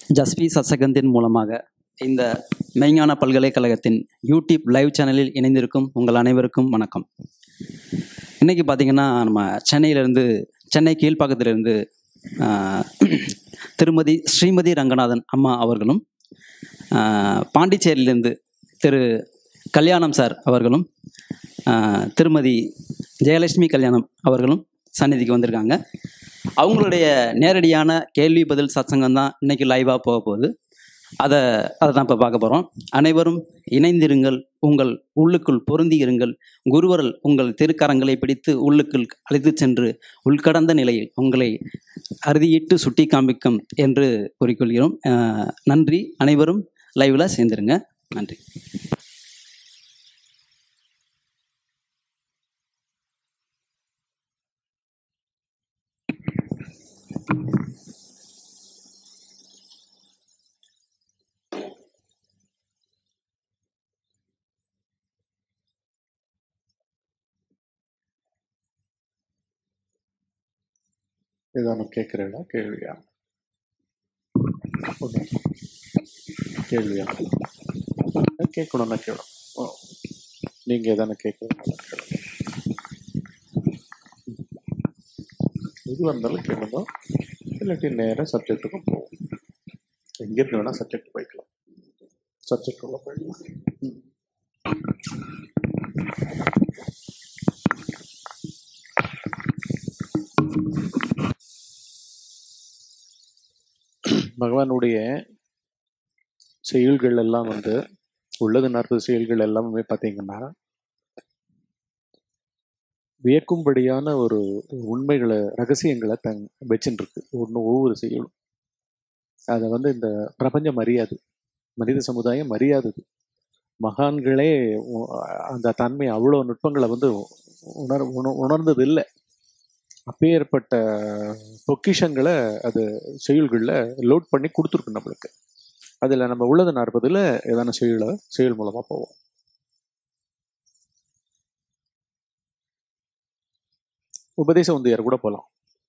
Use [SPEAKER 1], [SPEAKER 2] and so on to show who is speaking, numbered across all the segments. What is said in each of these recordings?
[SPEAKER 1] ஜஸ்பி சத்சங்கத்தின் மூலமாக இந்த மெய்ஞான பல்கலைக்கழகத்தின் யூடியூப் லைவ் சேனலில் இணைந்திருக்கும் உங்கள் அனைவருக்கும் வணக்கம். இன்றைக்கி பார்த்திங்கன்னா நம்ம சென்னை கீழ்ப்பாக்கத்திலிருந்து திருமதி ஸ்ரீமதி ரங்கநாதன் அம்மா அவர்களும், பாண்டிச்சேரியிலிருந்து திரு கல்யாணம் சார் அவர்களும், திருமதி ஜெயலட்சுமி கல்யாணம் அவர்களும் சந்நிதிக்கு வந்திருக்காங்க. அவங்களுடைய நேரடியான கேள்வி பதில் சத்சங்கம் தான் இன்றைக்கி லைவாக போக போகுது. அதை தான் இப்போ பார்க்க போகிறோம். அனைவரும் இணைந்திருங்கள், உங்கள் உள்ளுக்குள் பொருந்தி இருங்கள். குருவர்கள் உங்கள் திருக்கரங்களை பிடித்து உள்ளுக்குள் அழைத்து சென்று உள்கடந்த நிலையில் உங்களை அறுதியிட்டு சுட்டி காண்பிக்கும் என்று கூறிக்கொள்கிறோம். நன்றி. அனைவரும் லைவில் சேர்ந்துருங்க. நன்றி.
[SPEAKER 2] ஏதாவது கேட்குறேடா? கேள்வியா? கேள்வியா? கேட்கணும்னா கேளும். நீங்கள் எதான கேட்கணும்னா கேளுங்க. எது வந்தாலும் கேளுங்க. இல்லாட்டி நேராக சப்ஜெக்டுக்கும் போவோம். எங்கேருந்து வேணால் சப்ஜெக்ட் போய்க்கலாம். சப்ஜெக்ட் உள்ள போய்க்கலாம். பகவானுடைய செயல்கள் எல்லாம் உள்ளது 40 செயல்கள் எல்லாமே பார்த்தீங்கன்னா வியக்கும்படியான ஒரு உண்மைகளை, ரகசியங்களை வச்சுட்டு இருக்கு. ஒவ்வொரு செயலும் அதை இந்த பிரபஞ்சம் அறியாது, மனித சமுதாயம் அறியாது. மகான்களே அந்த தன்மை அவ்வளோ நுட்பங்களை உணர்ந்தது இல்லை. அப்பேற்பட்ட பொக்கிஷங்களை அது செயல்களில் லோட் பண்ணி கொடுத்துருக்கு நம்மளுக்கு. அதில் நம்ம உள்ளது 40 ஏதான செயல் மூலமாக போவோம். உபதேச உந்தியார் கூட போகலாம்.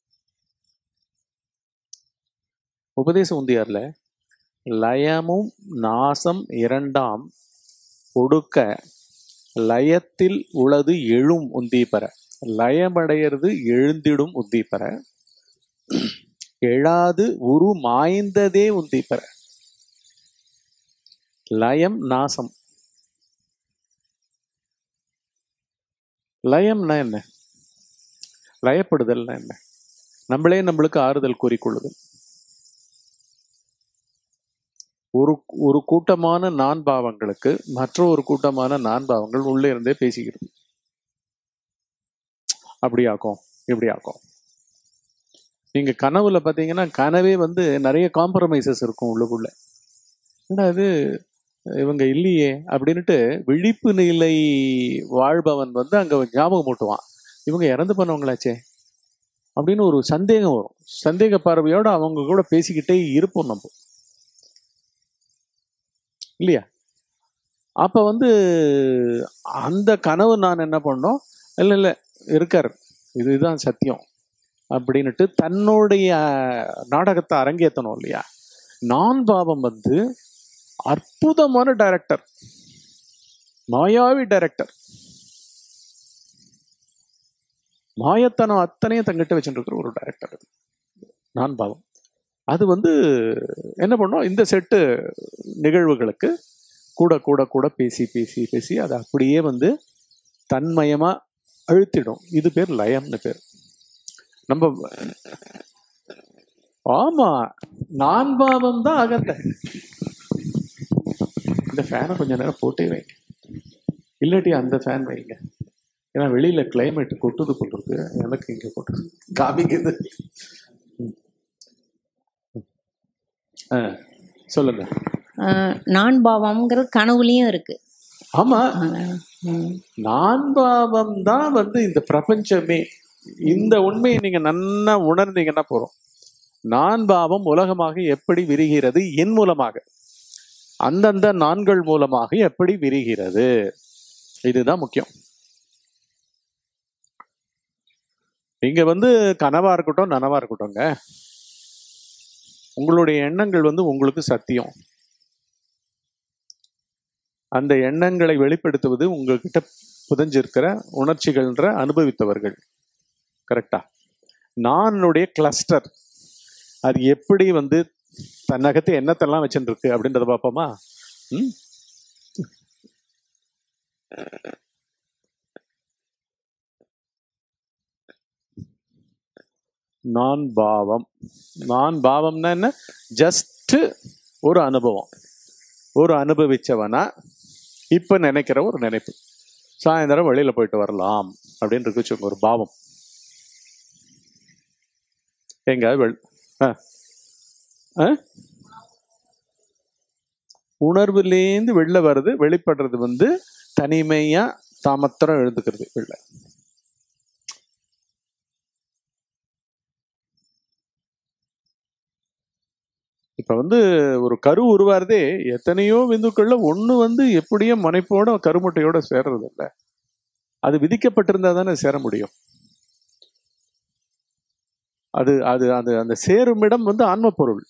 [SPEAKER 2] உபதேச உந்தியாரில் லயமும் நாசம் இரண்டாம் ஒடுக்க லயத்தில் உளது எழும் உந்தி பெற, லயமடைகிறது எழுந்திடும் உந்தி பெற, எழாது உரு மாய்ந்ததே உந்தி பெற. லயம் நாசம். லயம்னா என்ன? லயப்படுதல்னா என்ன? நம்மளுக்கு ஆறுதல் கூறிக்கொள்ளுதல். ஒரு கூட்டமான நான் பாவங்களுக்கு மற்றொரு கூட்டமான நான் பாவங்கள் உள்ளே இருந்தே பேசிக்கிறது. அப்படி ஆக்கும், இப்படி ஆக்கும். நீங்க கனவுல பார்த்தீங்கன்னா கனவே நிறைய காம்ப்ரமைசஸ் இருக்கும் உள்ளுக்குள்ள. ஏன்னா அது இவங்க இல்லையே அப்படின்னுட்டு விழிப்பு நிலை வாழ்பவன் அங்க ஞாபகம் மூட்டுவான், இவங்க இறந்து போனவங்களாச்சே அப்படின்னு ஒரு சந்தேகம் வரும். சந்தேக பார்வையோட அவங்க கூட பேசிக்கிட்டே இருப்போம் நம்ம, இல்லையா? அப்ப அந்த கனவு நான் என்ன பண்ணோம், இல்லை இருக்கார், இதுதான் சத்தியம் அப்படின்னுட்டு தன்னுடைய நாடகத்தை அரங்கேற்றணும், இல்லையா? நான் பாவம் அற்புதமான டைரக்டர், மாயாவி டைரக்டர். மாயத்தனம் அத்தனையும் தங்கிட்ட வச்சுட்டு இருக்கிற ஒரு டைரக்டர் அது நான் பாவம். அது என்ன பண்ணோம், இந்த செட்டு நிகழ்வுகளுக்கு கூட கூட கூட பேசி பேசி பேசி அதை அப்படியே தன்மயமா அழுத்திடும். இது பேர் லயம்னு பேர். நம்ம ஆமா, நான் பாவம் தான் அகந்த. இந்த ஃபேனை கொஞ்ச நேரம் போட்டே வைங்க, இல்லாட்டி அந்த ஃபேன் வைங்க. ஏன்னா வெளியில கிளைமேட் கொட்டுது கொண்டிருக்கு, எனக்கு இங்க கொட்டுது காமிக்குது. சொல்லுங்க.
[SPEAKER 3] நான் பாவம்ங்கிறது கனவுலயும் இருக்கு.
[SPEAKER 2] ஆமா, நான் பாவம் தான் இந்த பிரபஞ்சமே. இந்த உண்மையை நீங்க நன்னா உணர்ந்தீங்கன்னா போறோம். நான் பாவம் உலகமாக எப்படி விரிகிறது, என் மூலமாக, அந்தந்த நான்கள் மூலமாக எப்படி விரிகிறது, இதுதான் முக்கியம். நீங்க கனவா இருக்கட்டும் நனவா இருக்கட்டும்ங்க, உங்களுடைய எண்ணங்கள் வந்து உங்களுக்கு சத்தியம். அந்த எண்ணங்களை வெளிப்படுத்துவது உங்ககிட்ட புதஞ்சிருக்கிற உணர்ச்சிகள்ன்ற அனுபவித்தவர்கள். கரெக்டா? நானுடைய கிளஸ்டர் அது எப்படி வந்து தன்னகத்தை எண்ணத்தெல்லாம் வச்சுட்டு இருக்கு அப்படின்றத பார்ப்போமா? நான் பாவம். நான் பாவம்னா என்ன? ஜஸ்ட் ஒரு அனுபவம். ஒரு அனுபவிச்சவனா இப்ப நினைக்கிற ஒரு நினைப்பு. சாயந்தரம் வெளியில போயிட்டு வரலாம் அப்படின்னு இருக்கு ஒரு பாவம். எங்க உணர்வுலேருந்து வெளில வருது, வெளிப்படுறது வந்து தனிமையா தாமத்திரம் எழுந்துக்கிறது வெளில. இப்ப வந்து ஒரு கரு உருவாருதே எத்தனையோ விந்துக்கள்ல ஒண்ணு வந்து எப்படியோ மனைப்போட கருமுட்டையோட சேர்றது இல்லை. அது விதிக்கப்பட்டிருந்தா தானே சேர முடியும். அது அது அது அந்த சேரும் இடம் வந்து ஆன்ம பொருள்.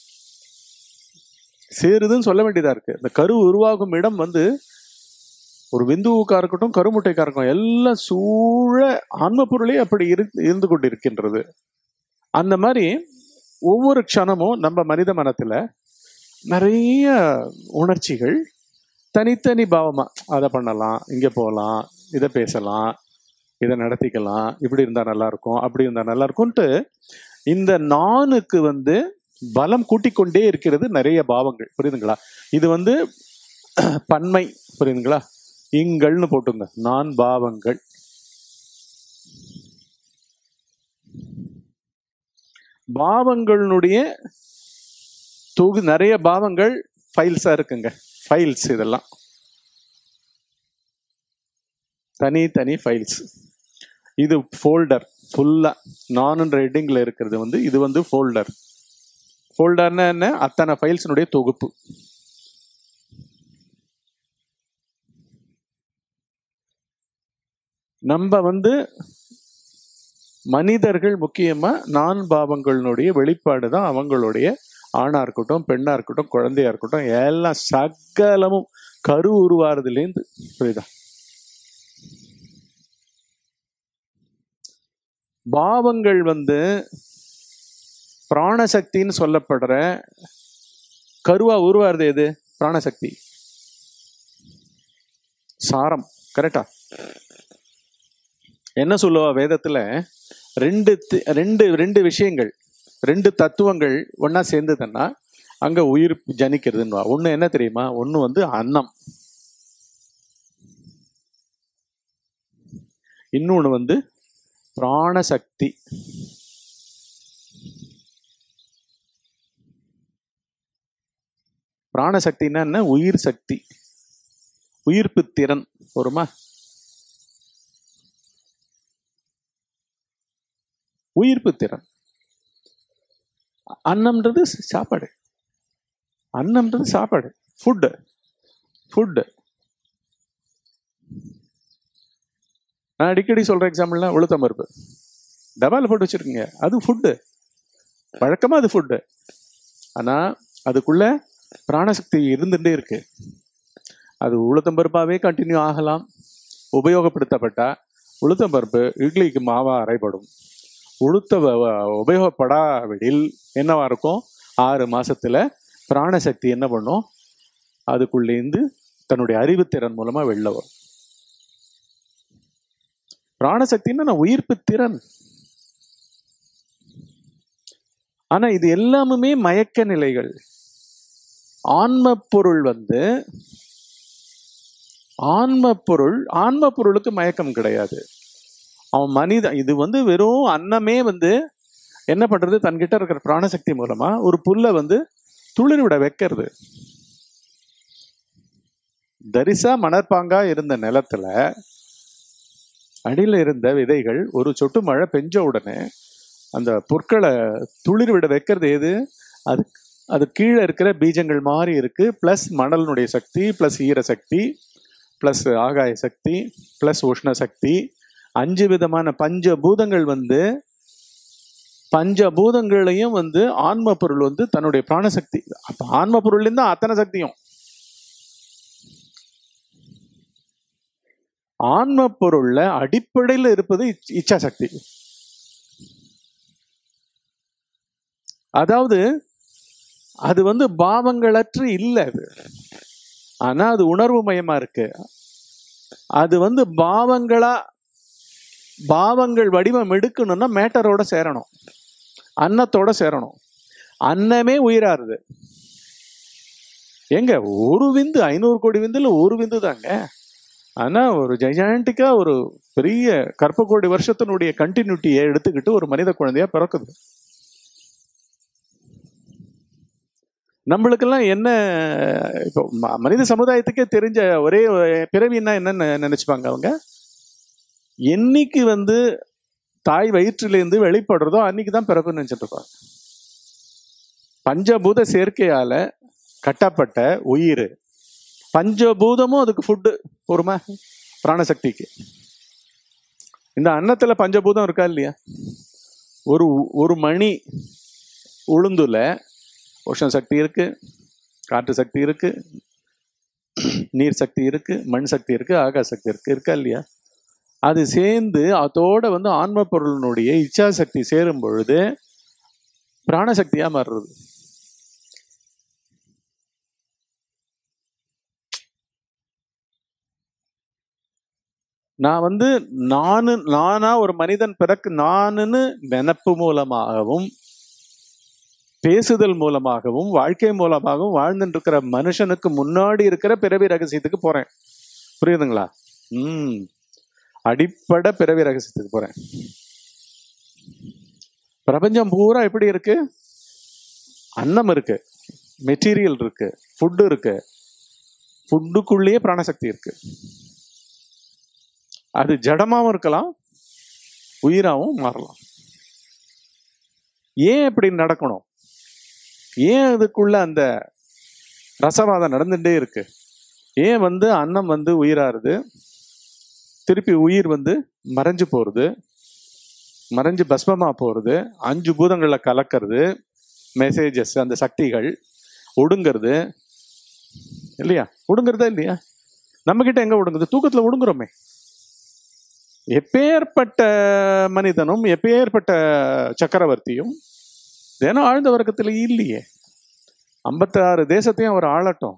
[SPEAKER 2] சேருதுன்னு சொல்ல வேண்டியதா இருக்கு. இந்த கரு உருவாகும் இடம் வந்து ஒரு விந்துவுக்கா இருக்கட்டும், கருமுட்டைக்கா இருக்கட்டும், எல்லாம் சூழ ஆன்ம பொருளே அப்படி இருந்து கொண்டு இருக்கின்றது. அந்த மாதிரி ஒவ்வொரு க்ஷணமும் நம்ம மனித மனத்துல நிறைய உணர்ச்சிகள் தனித்தனி பாவமா, அதை பண்ணலாம், இங்க போகலாம், இதை பேசலாம், இதை நடத்திக்கலாம், இப்படி இருந்தா நல்லா இருக்கும், அப்படி இருந்தா நல்லா இருக்கும்ட்டு இந்த நானுக்கு வந்து பலம் கூட்டிக்கொண்டே இருக்கிறது நிறைய பாவங்கள். புரியுதுங்களா? இது வந்து பன்மை. புரியுதுங்களா? இங்கள்னு போட்டுங்க, நான் பாவங்கள். பாவங்களுடைய நிறைய பாவங்கள் ஃபைல்ஸா இருக்குங்க. ஃபைல்ஸ் இதெல்லாம் தனி ஃபைல்ஸ். இது ஃபோல்டர் ஃபுல்லா நான்ன்ற ஹெட்டிங்ல இருக்கிறது வந்து இது வந்து ஃபோல்டர். ஃபோல்டர்னா என்ன? அத்தனை ஃபைல்ஸினுடைய தொகுப்பு. நம்ம வந்து மனிதர்கள் முக்கியமா நான் பாவங்களுடைய வெளிப்பாடு தான் அவங்களுடைய ஆணா இருக்கட்டும், பெண்ணா இருக்கட்டும், குழந்தையா இருக்கட்டும், எல்லாம் சகலமும் கரு உருவாறதுலேருந்து. புரியுதா? பாவங்கள் வந்து பிராணசக்தின்னு சொல்லப்படுற கருவா உருவாருது எது? பிராணசக்தி, சாரம். கரெக்டா? என்ன சொல்லுவா வேதத்துல? ரெண்டு விஷயங்கள், ரெண்டு தத்துவங்கள் ஒன்னா சேர்ந்ததுன்னா அங்க உயிர் ஜனிக்கிறதுன்னு. ஒண்ணு என்ன தெரியுமா? ஒண்ணு வந்து அன்னம், இன்னொன்னு வந்து பிராணசக்தி. பிராணசக்தின்னா என்ன? உயிர் சக்தி, உயிர்ப்பு திறன். ஒருமா உயிர்ப்பு திறன். அன்னம்ன்றது சாப்பாடு, அன்னம்ன்றது சாப்பாடு, ஃபுட்டு. நான் அடிக்கடி சொல்ற எக்ஸாம்பிள்னா உளுத்தம் பருப்பு டபால போட்டு வச்சிருக்கீங்க, அது ஃபுட்டு. வழக்கமா அது ஃபுட்டு. ஆனா அதுக்குள்ள பிராணசக்தி இருந்துட்டே இருக்கு. அது உளுத்தம் பருப்பாவே கண்டினியூ ஆகலாம். உபயோகப்படுத்தப்பட்டா உளுத்தம் பருப்பு இட்லிக்கு மாவா அரைப்படும். உபயோகப்படாவிடில் என்னவா இருக்கும்? 6 மாசத்துல பிராணசக்தி என்ன பண்ணும்? அதுக்குள்ளேருந்து தன்னுடைய அறிவுத்திறன் மூலமா வெளில வரும். பிராணசக்தின்னா உயிர்ப்பு திறன். ஆனா இது எல்லாமே மயக்க நிலைகள். ஆன்ம பொருள் வந்து ஆன்ம பொருளுக்கு மயக்கம் கிடையாது. அவன் மனிதன். இது வந்து வெறும் அன்னமே வந்து என்ன பண்றது? தன்கிட்ட இருக்கிற பிராணசக்தி மூலமா ஒரு புல்லை வந்து துளிர் விட வைக்கிறது. தரிசா மணற்பாங்கா இருந்த நிலத்துல அடியில இருந்த விதைகள் ஒரு சொட்டு மழை பெஞ்ச உடனே அந்த பொருட்களை துளிர் விட வைக்கிறது எது? அது கீழே இருக்கிற பீஜங்கள் மாதிரி இருக்கு. பிளஸ் மணலினுடைய சக்தி, பிளஸ் ஈர சக்தி, பிளஸ் ஆகாய சக்தி, பிளஸ் உஷ்ண சக்தி. 5 விதமான பஞ்சபூதங்கள் வந்து பஞ்சபூதங்களையும் வந்து ஆன்ம பொருள் வந்து தன்னுடைய பிராணசக்தி. அப்ப ஆன்ம பொருள்லேருந்து தான் அத்தனை சக்தியும். ஆன்ம பொருள்ல அடிப்படையில் இருப்பது இச்சா சக்தி. அதாவது அது வந்து பாவங்களற்று இல்லை அது, ஆனா அது உணர்வு மயமா இருக்கு. அது வந்து பாவங்கள் வடிவம் எடுக்கணும்னா மேட்டரோட சேரணும், அன்னத்தோட சேரணும். அன்னமே உயிராருது. எங்க ஒரு விந்து 500 கோடி விந்துல ஒரு விந்து தாங்க. ஆனா ஒரு ஜெயண்டிக்கா ஒரு பெரிய கற்ப கோடி வருஷத்தினுடைய கண்டினியூட்டியை எடுத்துக்கிட்டு ஒரு மனித குழந்தையா பிறக்குது. நம்மளுக்கெல்லாம் என்ன இப்போ மனித சமுதாயத்துக்கே தெரிஞ்ச ஒரே பிறவின்னா என்னன்னு நினைச்சுப்பாங்க அவங்க. என்னைக்கு வந்து தாய் வயிற்றிலேருந்து வெளிப்படுறதோ அன்னைக்குதான் பிறப்புன்னு நினைச்சிட்டு இருப்பாங்க. பஞ்சபூத சேர்க்கையால கட்டப்பட்ட உயிர், பஞ்சபூதமும் அதுக்கு ஃபுட்டு பொறுமை பிராணசக்திக்கு. இந்த அன்னத்துல பஞ்சபூதம் இருக்கா இல்லையா? ஒரு மணி உளுந்துல உஷ்ண சக்தி இருக்கு, காற்று சக்தி இருக்கு, நீர் சக்தி இருக்கு, மண் சக்தி இருக்கு, ஆகாச சக்தி இருக்கா இல்லையா? அது சேர்ந்து அதோட வந்து ஆன்ம பொருளினுடைய இச்சா சக்தி சேரும் பொழுது பிராணசக்தியா மாறுறது. நான் வந்து நானா ஒரு மனிதன் பிறக்கு நானுன்னு நினப்பு மூலமாகவும் பேசுதல் மூலமாகவும் வாழ்க்கை மூலமாகவும் வாழ்ந்துட்டு இருக்கிற மனுஷனுக்கு முன்னாடி இருக்கிற பிறவி ரகசியத்துக்கு போறேன். புரியுதுங்களா? அடிப்படை பிறவி ரகசியத்துக்கு போறேன். பிரபஞ்சம் பூரா எப்படி இருக்கு? அன்னம் இருக்கு, மெட்டீரியல் இருக்கு, ஃபுட்டு இருக்கு, ஃபுட்டுக்குள்ளேயே பிராணசக்தி இருக்கு. அது ஜடமாவும் இருக்கலாம், உயிராகவும் மாறலாம். ஏன் இப்படி நடக்கணும்? ஏன் அதுக்குள்ள அந்த ரசவாதம் நடந்துட்டே இருக்கு? ஏன் வந்து அன்னம் வந்து உயிராருது, திருப்பி உயிர் வந்து மறைஞ்சு போறது, மறைஞ்சு பஸ்மமா போறது, 5 பூதங்கள்ல கலக்கிறது, மெசேஜஸ் அந்த சக்திகள் ஒடுங்கிறது இல்லையா? ஒடுங்குறதா இல்லையா? நம்ம கிட்ட எங்க ஒடுங்குது? தூக்கத்துல ஒடுங்குறோமே. எப்பேற்பட்ட மனிதனும் எப்பேற்பட்ட சக்கரவர்த்தியும் தினம் ஆழ்ந்த வர்க்கத்துல இல்லையே. 56 தேசத்தையும் அவர் ஆளட்டும்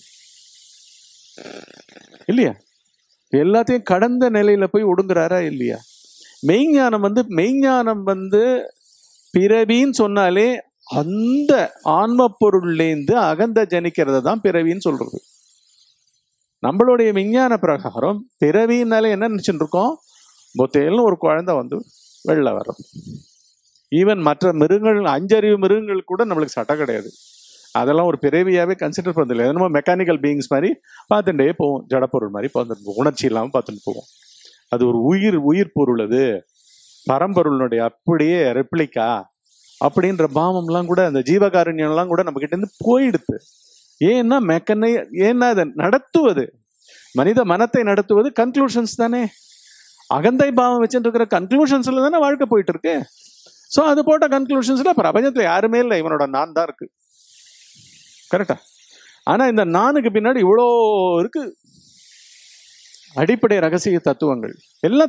[SPEAKER 2] இல்லையா? எல்லாத்தையும் கடந்த நிலையில போய் ஒடுங்குறாரா இல்லையா? மெய்ஞானம் வந்து பிறவின்னு சொன்னாலே அந்த ஆன்ம பொருள்லேருந்து அகந்த ஜனிக்கிறத தான் பிறவின்னு சொல்றது. நம்மளுடைய விஞ்ஞான பிரகாரம் பிறவினாலே என்ன நினைச்சுட்டு இருக்கோம்? பொத்தேல்னு ஒரு குழந்தை வந்து வெளில வரும். ஈவன் மற்ற மிருகங்கள், 5 அறிவு மிருகங்கள் கூட நம்மளுக்கு சட்டை கிடையாது. அதெல்லாம் ஒரு பிறவியாவே கன்சிடர் பண்ணதில்லை. என்னமோ மெக்கானிக்கல் பீயிங்ஸ் மாதிரி பார்த்துட்டே போவோம், ஜடப்பொருள் மாதிரி பார்த்துட்டு போவோம், உணர்ச்சி இல்லாமல் பார்த்துட்டு போவோம். அது ஒரு உயிர் பொருள், அது பரம்பொருளுடைய அப்படியே ரெப்ளிகா அப்படின்ற பாவம்லாம் கூட, அந்த ஜீவகாருண்யம்லாம் கூட நம்ம கிட்ட இருந்து போயிடுது. ஏன்னா ஏன்னா அதை நடத்துவது, மனித மனத்தை நடத்துவது கன்க்ளூஷன்ஸ் தானே. அகந்தை பாவம் வச்சுட்டு இருக்கிற கன்க்ளூஷன்ஸ்ல தானே வாழ்க்கை போயிட்டு இருக்கு. ஸோ அது போட்ட கன்க்ளூஷன்ஸ்ல பிரபஞ்சத்துல யாருமே இல்லை, இவனோட நான் தான் இருக்கு. கரெக்டா? ஆனா இந்த நானுக்கு பின்னாடி இவ்வளோ இருக்கு. அடிப்படை ரகசிய தத்துவங்கள் எல்லாம்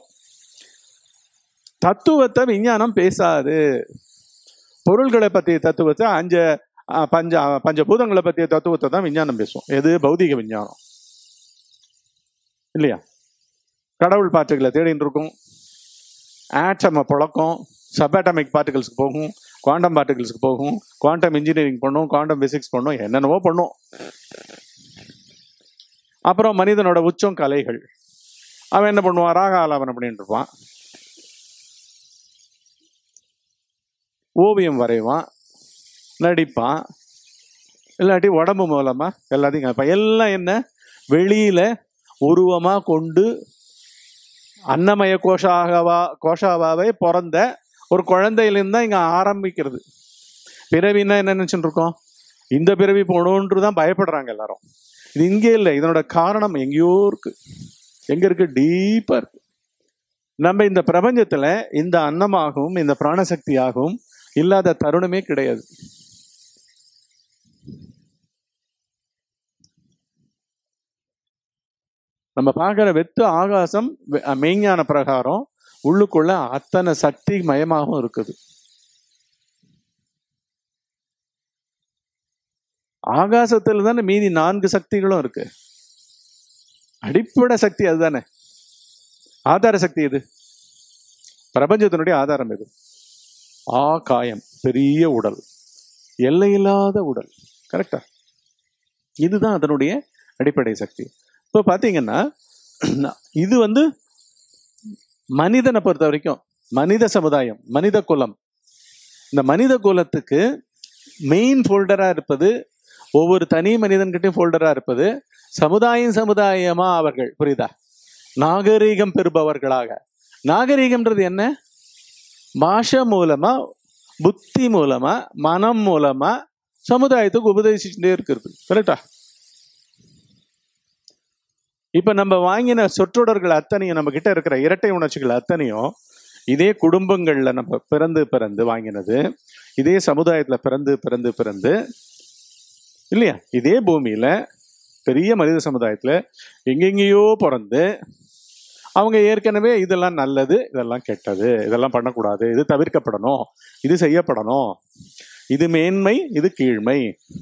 [SPEAKER 2] தத்துவத்தை விஞ்ஞானம் பேசாது. பொருள்களை பற்றிய தத்துவத்தை பஞ்சபூதங்களை பற்றிய தத்துவத்தை தான் விஞ்ஞானம் பேசும். எது? பௌதிக விஞ்ஞானம் இல்லையா? கடவுள் பார்ட்டிகளை தேடிட்டு இருக்கும், ஆட்டமை புழக்கம், சப்ஆட்டமிக் பார்ட்டிகல்ஸ்க்கு போகும், குவாண்டம் பார்ட்டிகல்ஸ்க்கு போகும், குவாண்டம் இன்ஜினியரிங் பண்ணும், குவாண்டம் பிசிக்ஸ் பண்ணும், என்னென்னவோ பண்ணும். அப்புறம் மனிதனோட உச்சம் கலைகள். அவன் என்ன பண்ணுவான்? ராக ஆலாபனம் பண்ணிட்டு இருப்பான், ஓவியம் வரைவான், நடிப்பான், இல்லாட்டி உடம்பு மூலமா எல்லாத்தையும் கேட்பான். எல்லாம் என்ன? வெளியில உருவமா கொண்டு அன்னமய கோஷாவாவே பிறந்த ஒரு குழந்தையிலிருந்து தான் இங்க ஆரம்பிக்கிறது. பிறவின்னா என்ன நினைச்சுட்டு இருக்கோம்? இந்த பிறவி போகணுன்றதான் பயப்படுறாங்க எல்லாரும். இது இங்கே இல்லை, இதனோட காரணம் எங்கேயோ இருக்கு. எங்க இருக்கு? டீப்பா இருக்கு. நம்ம இந்த பிரபஞ்சத்துல இந்த அன்னமாகவும் இந்த பிராணசக்தியாகவும் இல்லாத தருணமே கிடையாது. நம்ம பார்க்கிற வெத்து ஆகாசம் மெய்ஞான பிரகாரம் உள்ளுக்குள்ள அத்தனை சக்தி மயமாகவும் இருக்குது. ஆகாசத்துல தானே மீதி 4 சக்திகளும் இருக்கு. அடிப்படை சக்தி அதுதானே. ஆதார சக்தி எது? பிரபஞ்சத்தினுடைய ஆதாரம் எது? ஆகாயம், பெரிய உடல், எல்லையில்லாத உடல். கரெக்டா? இதுதான் அதனுடைய அடிப்படை சக்தி. இப்போ பார்த்தீங்கன்னா இது மனிதனை பொறுத்த வரைக்கும், மனித சமுதாயம், மனித குலம், இந்த மனித குலத்துக்கு மெயின் ஃபோல்டரா இருப்பது, ஒவ்வொரு தனி மனிதன்கிட்டையும் ஃபோல்டரா இருப்பது சமுதாயமா அவர்கள். புரியுதா? நாகரீகம் பெறுபவர்களாக. நாகரீகம்ன்றது என்ன? பாஷை மூலமா, புத்தி மூலமா, மனம் மூலமா சமுதாயத்துக்கு உபதேசிச்சுட்டே இருக்கிறது. கரெக்டா? இப்ப நம்ம வாங்கின சொற்றொடர்கள் அத்தனையும், நம்ம கிட்ட இருக்கிற இரட்டை உணர்ச்சிகள் அத்தனையும் இதே குடும்பங்கள்ல நம்ம பிறந்து வாங்கினது, இதே சமுதாயத்துல பிறந்து இல்லையா, இதே பூமியில பெரிய மனித சமுதாயத்துல எங்கெங்கேயோ பிறந்து அவங்க ஏற்கனவே இதெல்லாம் நல்லது, இதெல்லாம் கெட்டது, இதெல்லாம் பண்ணக்கூடாது, இது தவிர்க்கப்படணும், இது செய்யப்படணும், இது மேன்மை, இது கீழ்மை,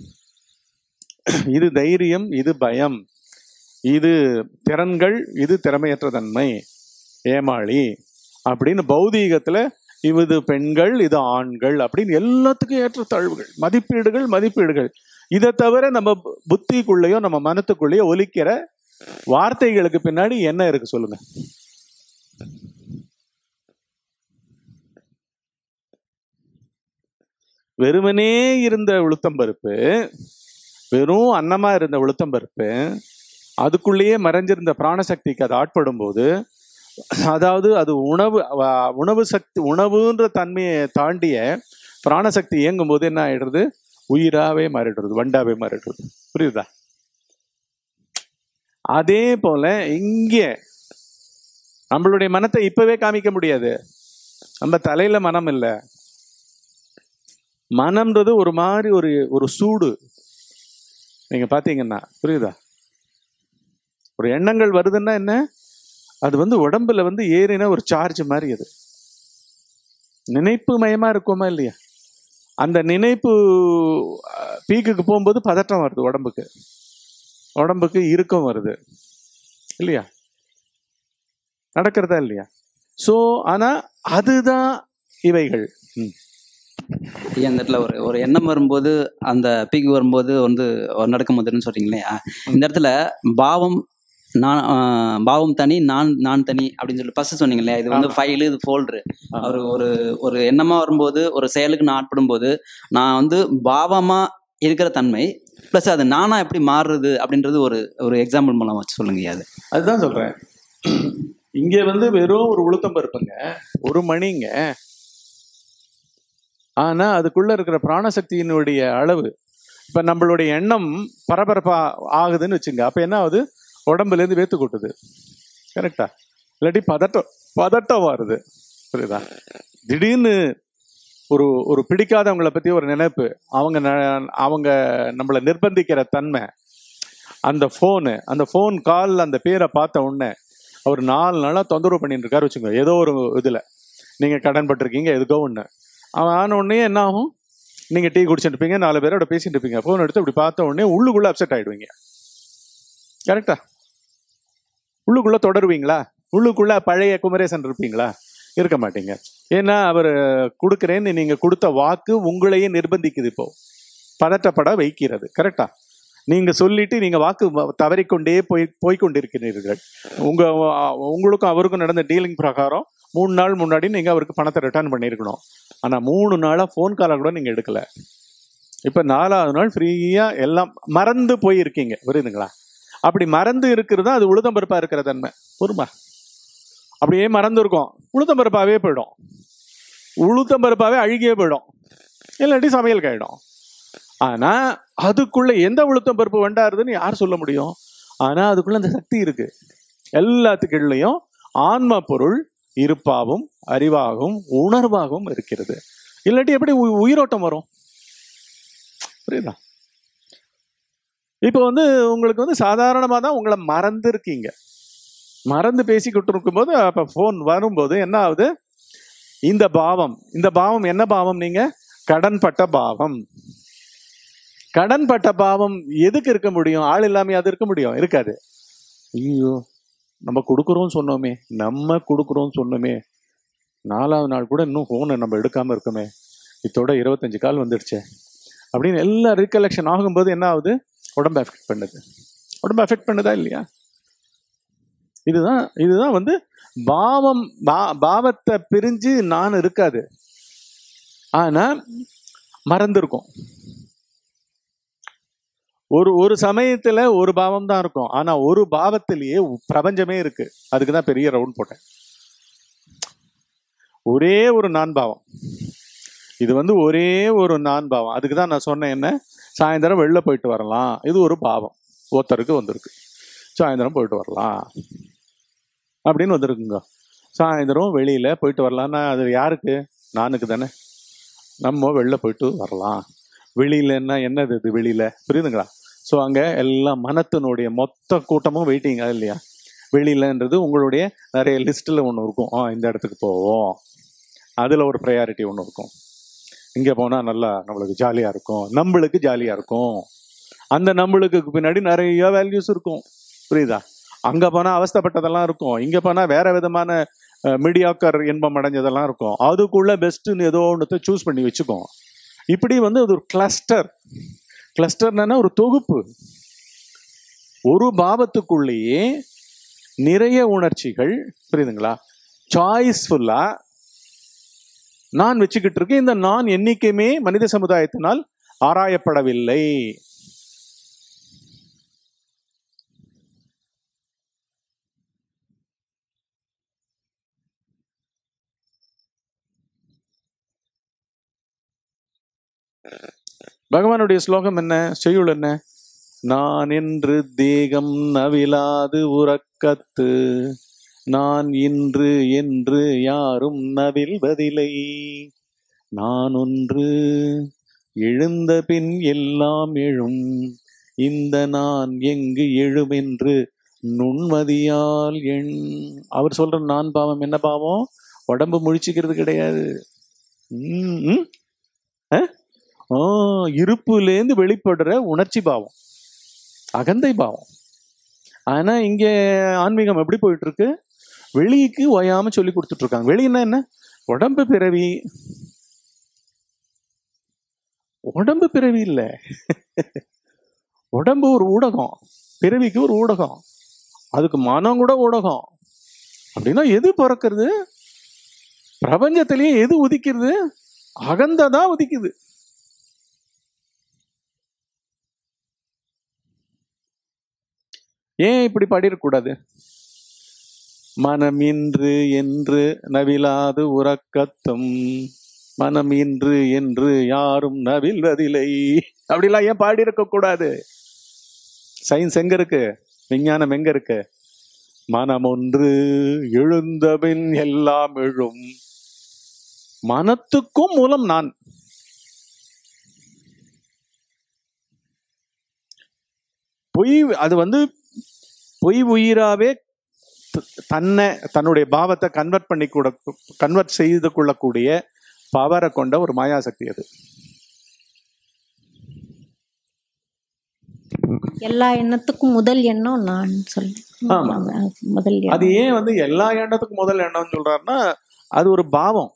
[SPEAKER 2] இது தைரியம், இது பயம், இது திறன்கள், இது திறமையற்ற தன்மை, ஏமாளி அப்படின்னு பௌதீகத்துல இது பெண்கள், இது ஆண்கள் அப்படின்னு எல்லாத்துக்கும் ஏற்ற தாழ்வுகள், மதிப்பீடுகள். இதை தவிர நம்ம புத்திக்குள்ளேயோ நம்ம மனத்துக்குள்ளேயோ ஒலிக்கிற வார்த்தைகளுக்கு பின்னாடி என்ன இருக்கு சொல்லுங்க? வெறுமனே இருந்த உளுத்தம்பருப்பு, வெறும் அன்னமா இருந்த உளுத்தம்பருப்பு, அதுக்குள்ளேயே மறைஞ்சிருந்த பிராணசக்திக்கு அது ஆட்படும் போது, அதாவது அது உணவு சக்தி, உணவுன்ற தன்மையை தாண்டிய பிராணசக்தி இயங்கும் போது என்ன ஆயிடுறது? உயிராவே மாறிடுறது, வண்டாவே மாறிடுறது. புரியுதா? அதே போல இங்கே நம்மளுடைய மனத்தை இப்பவே காமிக்க முடியாது. நம்ம தலையில மனம் இல்லை. மனம்ன்றது ஒரு மாதிரி ஒரு சூடு. நீங்க பாத்தீங்கன்னா புரியுதா? ஒரு எண்ணங்கள் வருதுன்னா என்ன? அது உடம்புல ஏறின ஒரு சார்ஜ் மாதிரி. அது நினைப்பு மயமா இருக்குமா இல்லையா? அந்த நினைப்பு பீக்குக்கு போகும்போது பதட்டம் வருது, உடம்புக்கு இறுக்கம் வருது இல்லையா? நடக்கிறதா இல்லையா? சோ ஆனா அதுதான் இவைகள்.
[SPEAKER 1] அந்த இடத்துல ஒரு எண்ணம் வரும்போது, அந்த பீக்கு வரும்போது நடக்கும்போதுன்னு சொல்றீங்களே, இந்த இடத்துல பாவம் தனி, நான் தனி அப்படின்னு சொல்லி ஃபர்ஸ்ட் சொன்னீங்க இல்லையா? இது ஃபைலு, இது ஃபோல்டரு. ஒரு எண்ணமா வரும்போது, ஒரு செயலுக்கு நான் ஆட்படும் போது, நான் பாவமா இருக்கிற தன்மை பிளஸ் அது நானா எப்படி மாறுறது அப்படின்றது ஒரு எக்ஸாம்பிள் மூலம் வச்சு சொல்லுங்க.
[SPEAKER 2] அதுதான் சொல்றேன். இங்க வெறும் ஒரு உளுத்தம்பருப்புங்க, ஒரு மணிங்க. ஆனா அதுக்குள்ள இருக்கிற பிராணசக்தியினுடைய அளவு, இப்ப நம்மளுடைய எண்ணம் பரபரப்பா ஆகுதுன்னு வச்சுங்க, அப்ப என்ன ஆகுது? உடம்புல இருந்து வேத்து கொட்டுது. கரெக்டா? இல்லாட்டி பதட்டம் வருது. புரியுதா? திடீர்னு ஒரு பிடிக்காதவங்களை பத்தி ஒரு நினைப்பு, அவங்க நம்மளை நிர்பந்திக்கிற தன்மை, அந்த ஃபோன் கால், அந்த பேரை பார்த்த உடனே அவர் 4 நாளா தொந்தரவு பண்ணிட்டு இருக்காரு வச்சுங்க, ஏதோ ஒரு இதுல நீங்க கடன் பட்டிருக்கீங்க, எதுக்கோ ஒண்ணு. அவன் ஆன உடனே என்ன ஆகும்? நீங்க டீ குடிச்சுட்டு இருப்பீங்க, 4 பேரோட பேசிட்டு இருப்பீங்க, ஃபோன் எடுத்து இப்படி பார்த்த உடனே உள்ளுக்குள்ள அப்செட் ஆயிடுவீங்க. கரெக்டா? உள்ளுக்குள்ள தொடருவீங்களா? உள்ளுக்குள்ள பழைய குமரேசன் இருப்பீங்களா? இருக்க மாட்டீங்க. ஏன்னா அவர் கொடுக்குறேன்னு நீங்க கொடுத்த வாக்கு உங்களையே நிர்பந்திக்குது, இப்போ பதட்டப்பட வைக்கிறது. கரெக்டா? நீங்க சொல்லிட்டு நீங்க வாக்கு தவறிக்கொண்டே போய்கொண்டிருக்கிறீர்கள். உங்களுக்கும் அவருக்கும் நடந்த டீலிங் பிரகாரம் 3 நாள் முன்னாடி நீங்க அவருக்கு பணத்தை ரிட்டர்ன் பண்ணிருக்கணும். ஆனா 3 நாளா போன் காலை கூட நீங்க எடுக்கல. இப்ப 4ஆவது நாள் ஃப்ரீயா எல்லாம் மறந்து போயிருக்கீங்க. புரியுதுங்களா? அப்படி மறந்து இருக்கிறது அது உளுத்தம்பருப்பா இருக்கிற தன்மை. பொறுமா, அப்படியே மறந்து இருக்கும், உளுத்தம்பருப்பாவே போயிடும், உளுத்தம்பருப்பாவே அழுகியே போயிடும், இல்லாட்டி சமையல் காயிடும். ஆனா அதுக்குள்ள எந்த உளுத்தம்பருப்பு வண்டாருதுன்னு யார் சொல்ல முடியும்? ஆனா அதுக்குள்ள அந்த சக்தி இருக்கு. எல்லாத்துக்குள்ளயும் ஆன்ம பொருள் இருப்பாகவும் அறிவாகவும் உணர்வாகவும் இருக்கிறது. இல்லாட்டி எப்படி உயிரோட்டம் வரும்? புரியுதா? இப்போ வந்து உங்களுக்கு வந்து சாதாரணமாக தான் உங்களை மறந்து இருக்கீங்க. மறந்து பேசிக்கிட்டு இருக்கும்போது அப்போ ஃபோன் வரும்போது என்ன ஆகுது? இந்த பாவம் என்ன பாவம்? நீங்க கடன்பட்ட பாவம். கடன்பட்ட பாவம் எதுக்கு இருக்க முடியும்? ஆள் இல்லாம அது இருக்க முடியும்? இருக்காது. ஐயோ, நம்ம கொடுக்குறோம் சொன்னோமே, 4வது நாள் கூட இன்னும் ஃபோனை நம்ம எடுக்காம இருக்கோமே, இதோட 25 கால் வந்துடுச்சு அப்படின்னு எல்லாம் ரீகலெக்ஷன் ஆகும்போது என்ன ஆகுது? உடம்பு அஃபெக்ட் பண்ணுது. உடம்பு அஃபெக்ட் பண்ணுதா இல்லையா? இதுதான் வந்து பாவத்தை பிரிஞ்சு நான் இருக்காது, ஆனா மறந்துருக்கும். ஒரு சமயத்துல ஒரு பாவம் தான் இருக்கும், ஆனா ஒரு பாவத்திலேயே பிரபஞ்சமே இருக்கு. அதுக்குதான் பெரிய ரவுண்ட் போட்டேன். ஒரே ஒரு நான் பாவம். இது வந்து ஒரே ஒரு நான் பாவம். அதுக்குதான் நான் சொன்னேன், என்ன, சாயந்தரம் வெளில போயிட்டு வரலாம். இது ஒரு பாவம் ஒருத்தருக்கு வந்திருக்கு. சாயந்தரம் போயிட்டு வரலாம் அப்படின்னு வந்திருக்குங்க. சாயந்தரம் வெளியில போயிட்டு வரலாம்னா அது யாருக்கு? நானுக்கு தானே. நம்ம வெளில போயிட்டு வரலாம். வெளியிலன்னா என்னது? இது வெளியில, புரியுதுங்களா? ஸோ அங்கே எல்லாம் மனத்தினுடைய மொத்த கூட்டமும் வெயிட்டிங் இல்லையா? வெளியிலன்றது உங்களுடைய நிறைய லிஸ்ட்டில் ஒன்று இருக்கும். இந்த இடத்துக்கு போவோம், அதில் ஒரு ப்ரையாரிட்டி ஒன்று இருக்கும். இங்கே போனால் நல்லா நம்மளுக்கு ஜாலியாக இருக்கும், நம்மளுக்கு ஜாலியாக இருக்கும். அந்த நம்மளுக்கு பின்னாடி நிறைய வேல்யூஸ் இருக்கும், புரியுதா? அங்கே போனால் அவஸ்தைப்பட்டதெல்லாம் இருக்கும், இங்கே போனால் வேற விதமான மீடியாக்கர் இன்பம் அடைஞ்சதெல்லாம் இருக்கும். அதுக்குள்ள பெஸ்ட்டுன்னு ஏதோ ஒன்று சூஸ் பண்ணி வச்சுக்கோம். இப்படி வந்து அது ஒரு கிளஸ்டர்னா ஒரு தொகுப்பு. ஒரு பாவத்துக்குள்ளேயே நிறைய உணர்ச்சிகள், புரியுதுங்களா? சாய்ஸ்ஃபுல்லா நான் வச்சுக்கிட்டு இருக்கேன். இந்த நான் என்னைக்குமே மனித சமுதாயத்தினால் ஆராயப்படவில்லை. பகவானுடைய ஸ்லோகம் என்ன, செய்யுள் என்ன? நான் என்று தேகம் நவிலாது உறக்கத்து, நான் இன்று என்று யாரும் நவில்வதில்லை. நான் ஒன்று எழுந்த பின் எல்லாம் எழும், இந்த நான் எங்கு எழுமென்று நுண்மதியால் எண். அவர் சொல்ற நான் பாவம் என்ன பாவம்? உடம்பு முழிச்சுக்கிறது கிடையாது. இருப்புலேருந்து வெளிப்படுற உணர்ச்சி பாவம், அகந்தை பாவம். ஆனா இங்க ஆன்மீகம் எப்படி போயிட்டு இருக்கு? வெளிக்கு ஓயாம சொல்லி கொடுத்துட்டு இருக்காங்க. வெளின்னா என்ன? உடம்பு பிறவி. உடம்பு பிறவி இல்ல, உடம்பு ஒரு ஊடகம், பிறவிக்கு ஒரு ஊடகம், அதுக்கு மனம் கூட ஊடகம். அப்படின்னா எது பிறக்கிறது? பிரபஞ்சத்திலேயே எது உதிக்கிறது? அகந்தான் உதிக்குது. ஏன் இப்படி பாடிடக்கூடாது? மனம் இன்று என்று நவிலாது உறக்கத்தும், மனம் இன்று என்று யாரும் நவில்வதில்லை. அப்படிலாம் ஏன் பாடியிருக்க கூடாது? சயின்ஸ் எங்க இருக்கு? விஞ்ஞானம் எங்க இருக்கு? மனம் ஒன்று எழுந்தபின் எல்லாம் எழும். மனத்துக்கும் மூலம் நான். அது வந்து பொய் உயிராவே தன்னுடைய பாவத்தை கன்வெர்ட் செய்து கொள்ளக்கூடிய பவரை கொண்ட ஒரு மாயாசக்தி அது.
[SPEAKER 3] எல்லா எண்ணத்துக்கும் முதல் எண்ணம் நான் சொல்றேன். முதல்
[SPEAKER 2] அது ஏன் வந்து எல்லா எண்ணத்துக்கும் முதல் எண்ணம் சொல்றாருன்னா, அது ஒரு பாவம்.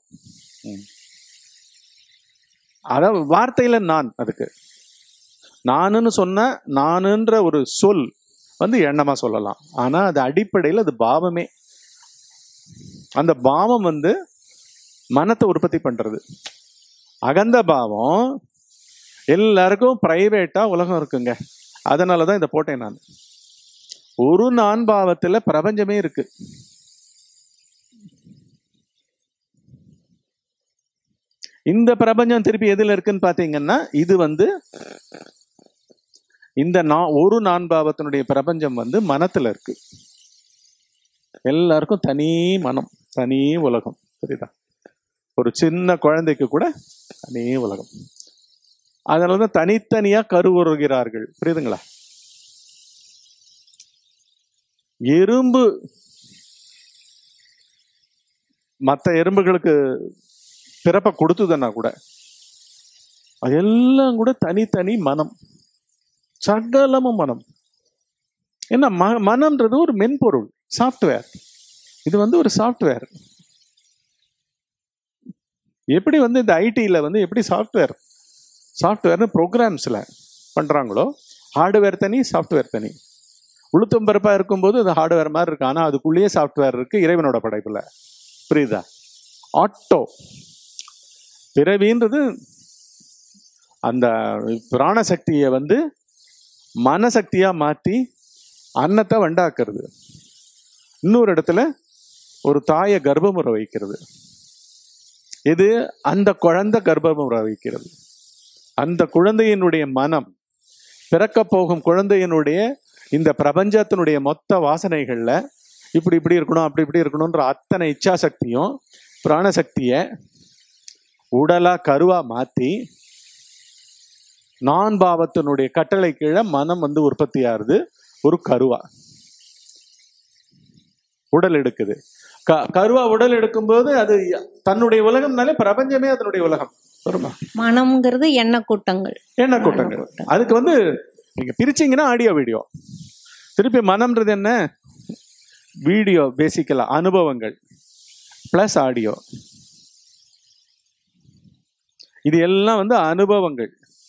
[SPEAKER 2] அதாவது வார்த்தையில நான், அதுக்கு நானுன்னு சொன்ன நானுன்ற ஒரு சொல் வந்து எண்ணமா சொல்லலாம். ஆனா அது அடிப்படையில் அது பாவமே. அந்த பாவம் வந்து மனத்தை உற்பத்தி பண்றது. அகந்த பாவம் எல்லாருக்கும் பிரைவேட்டா உலகம் இருக்குங்க. அதனாலதான் இதை போட்டேன் நான். ஒரு நான் பாவத்துல பிரபஞ்சமே இருக்கு. இந்த பிரபஞ்சம் திருப்பி எதுல இருக்குன்னு பாத்தீங்கன்னா, இது வந்து இந்த ஒரு நான் பாவத்தினுடைய பிரபஞ்சம் வந்து மனத்துல இருக்கு. எல்லாருக்கும் தனி மனம். தனி உலகம். புரியுதா? ஒரு சின்ன குழந்தைக்கு கூட தனி உலகம். அதனால தான் தனித்தனியா கருவுறுகிறார்கள். புரியுதுங்களா? எறும்பு மற்ற எறும்புகளுக்கு பிறப்ப கொடுத்துதுன்னா கூட அதெல்லாம் கூட தனித்தனி மனம், சகலமும் மனம். ஏன்னா மனம்ன்றது ஒரு மென்பொருள், சாஃப்ட்வேர். இது வந்து ஒரு சாஃப்ட்வேர். எப்படி வந்து இந்த ஐடியில வந்து எப்படி சாஃப்ட்வேர்னு ப்ரோக்ராம்ஸ்ல பண்றாங்களோ, ஹார்ட்வேர் தனி சாஃப்ட்வேர் தனி. உளுத்தம் பருப்பா இருக்கும்போது அது ஹார்ட்வேர் மாதிரி இருக்கு, ஆனா அதுக்குள்ளேயே சாஃப்ட்வேர் இருக்கு இறைவனோட படைப்புல. புரியுதா? ஆட்டோ பிறவின்றது அந்த பிராணசக்தியை வந்து மனசக்தியா மாற்றி அன்னத்தை வண்டாக்குறது. இன்னொரு இடத்துல ஒரு தாயை கர்ப்பமுறை வைக்கிறது. இது அந்த குழந்தை கர்ப்பமுறை வைக்கிறது. அந்த குழந்தையினுடைய மனம், பிறக்க போகும் குழந்தையினுடைய இந்த பிரபஞ்சத்தினுடைய மொத்த வாசனைகள்ல இப்படி இப்படி இருக்கணும், அப்படி இப்படி இருக்கணும்ன்ற அத்தனை இச்சா சக்தியும் பிராணசக்திய உடலா கருவா மாத்தி நான் பாவத்தினுடைய கட்டளை கீழே மனம் வந்து உற்பத்தி ஆகுது. ஒரு கருவா உடல் எடுக்குது. கருவா உடல் எடுக்கும்போது அது தன்னுடைய உலகம்னாலே பிரபஞ்சமே அதனுடைய உலகம்.
[SPEAKER 3] மனம்ங்கிறது எண்ண கூட்டங்கள்.
[SPEAKER 2] அதுக்கு வந்து நீங்க பிரிச்சீங்கன்னா ஆடியோ வீடியோ. திருப்பி மனம்ன்றது என்ன? வீடியோ, பேசிக்கலா அனுபவங்கள் பிளஸ் ஆடியோ. இது எல்லாம் வந்து அனுபவங்கள்.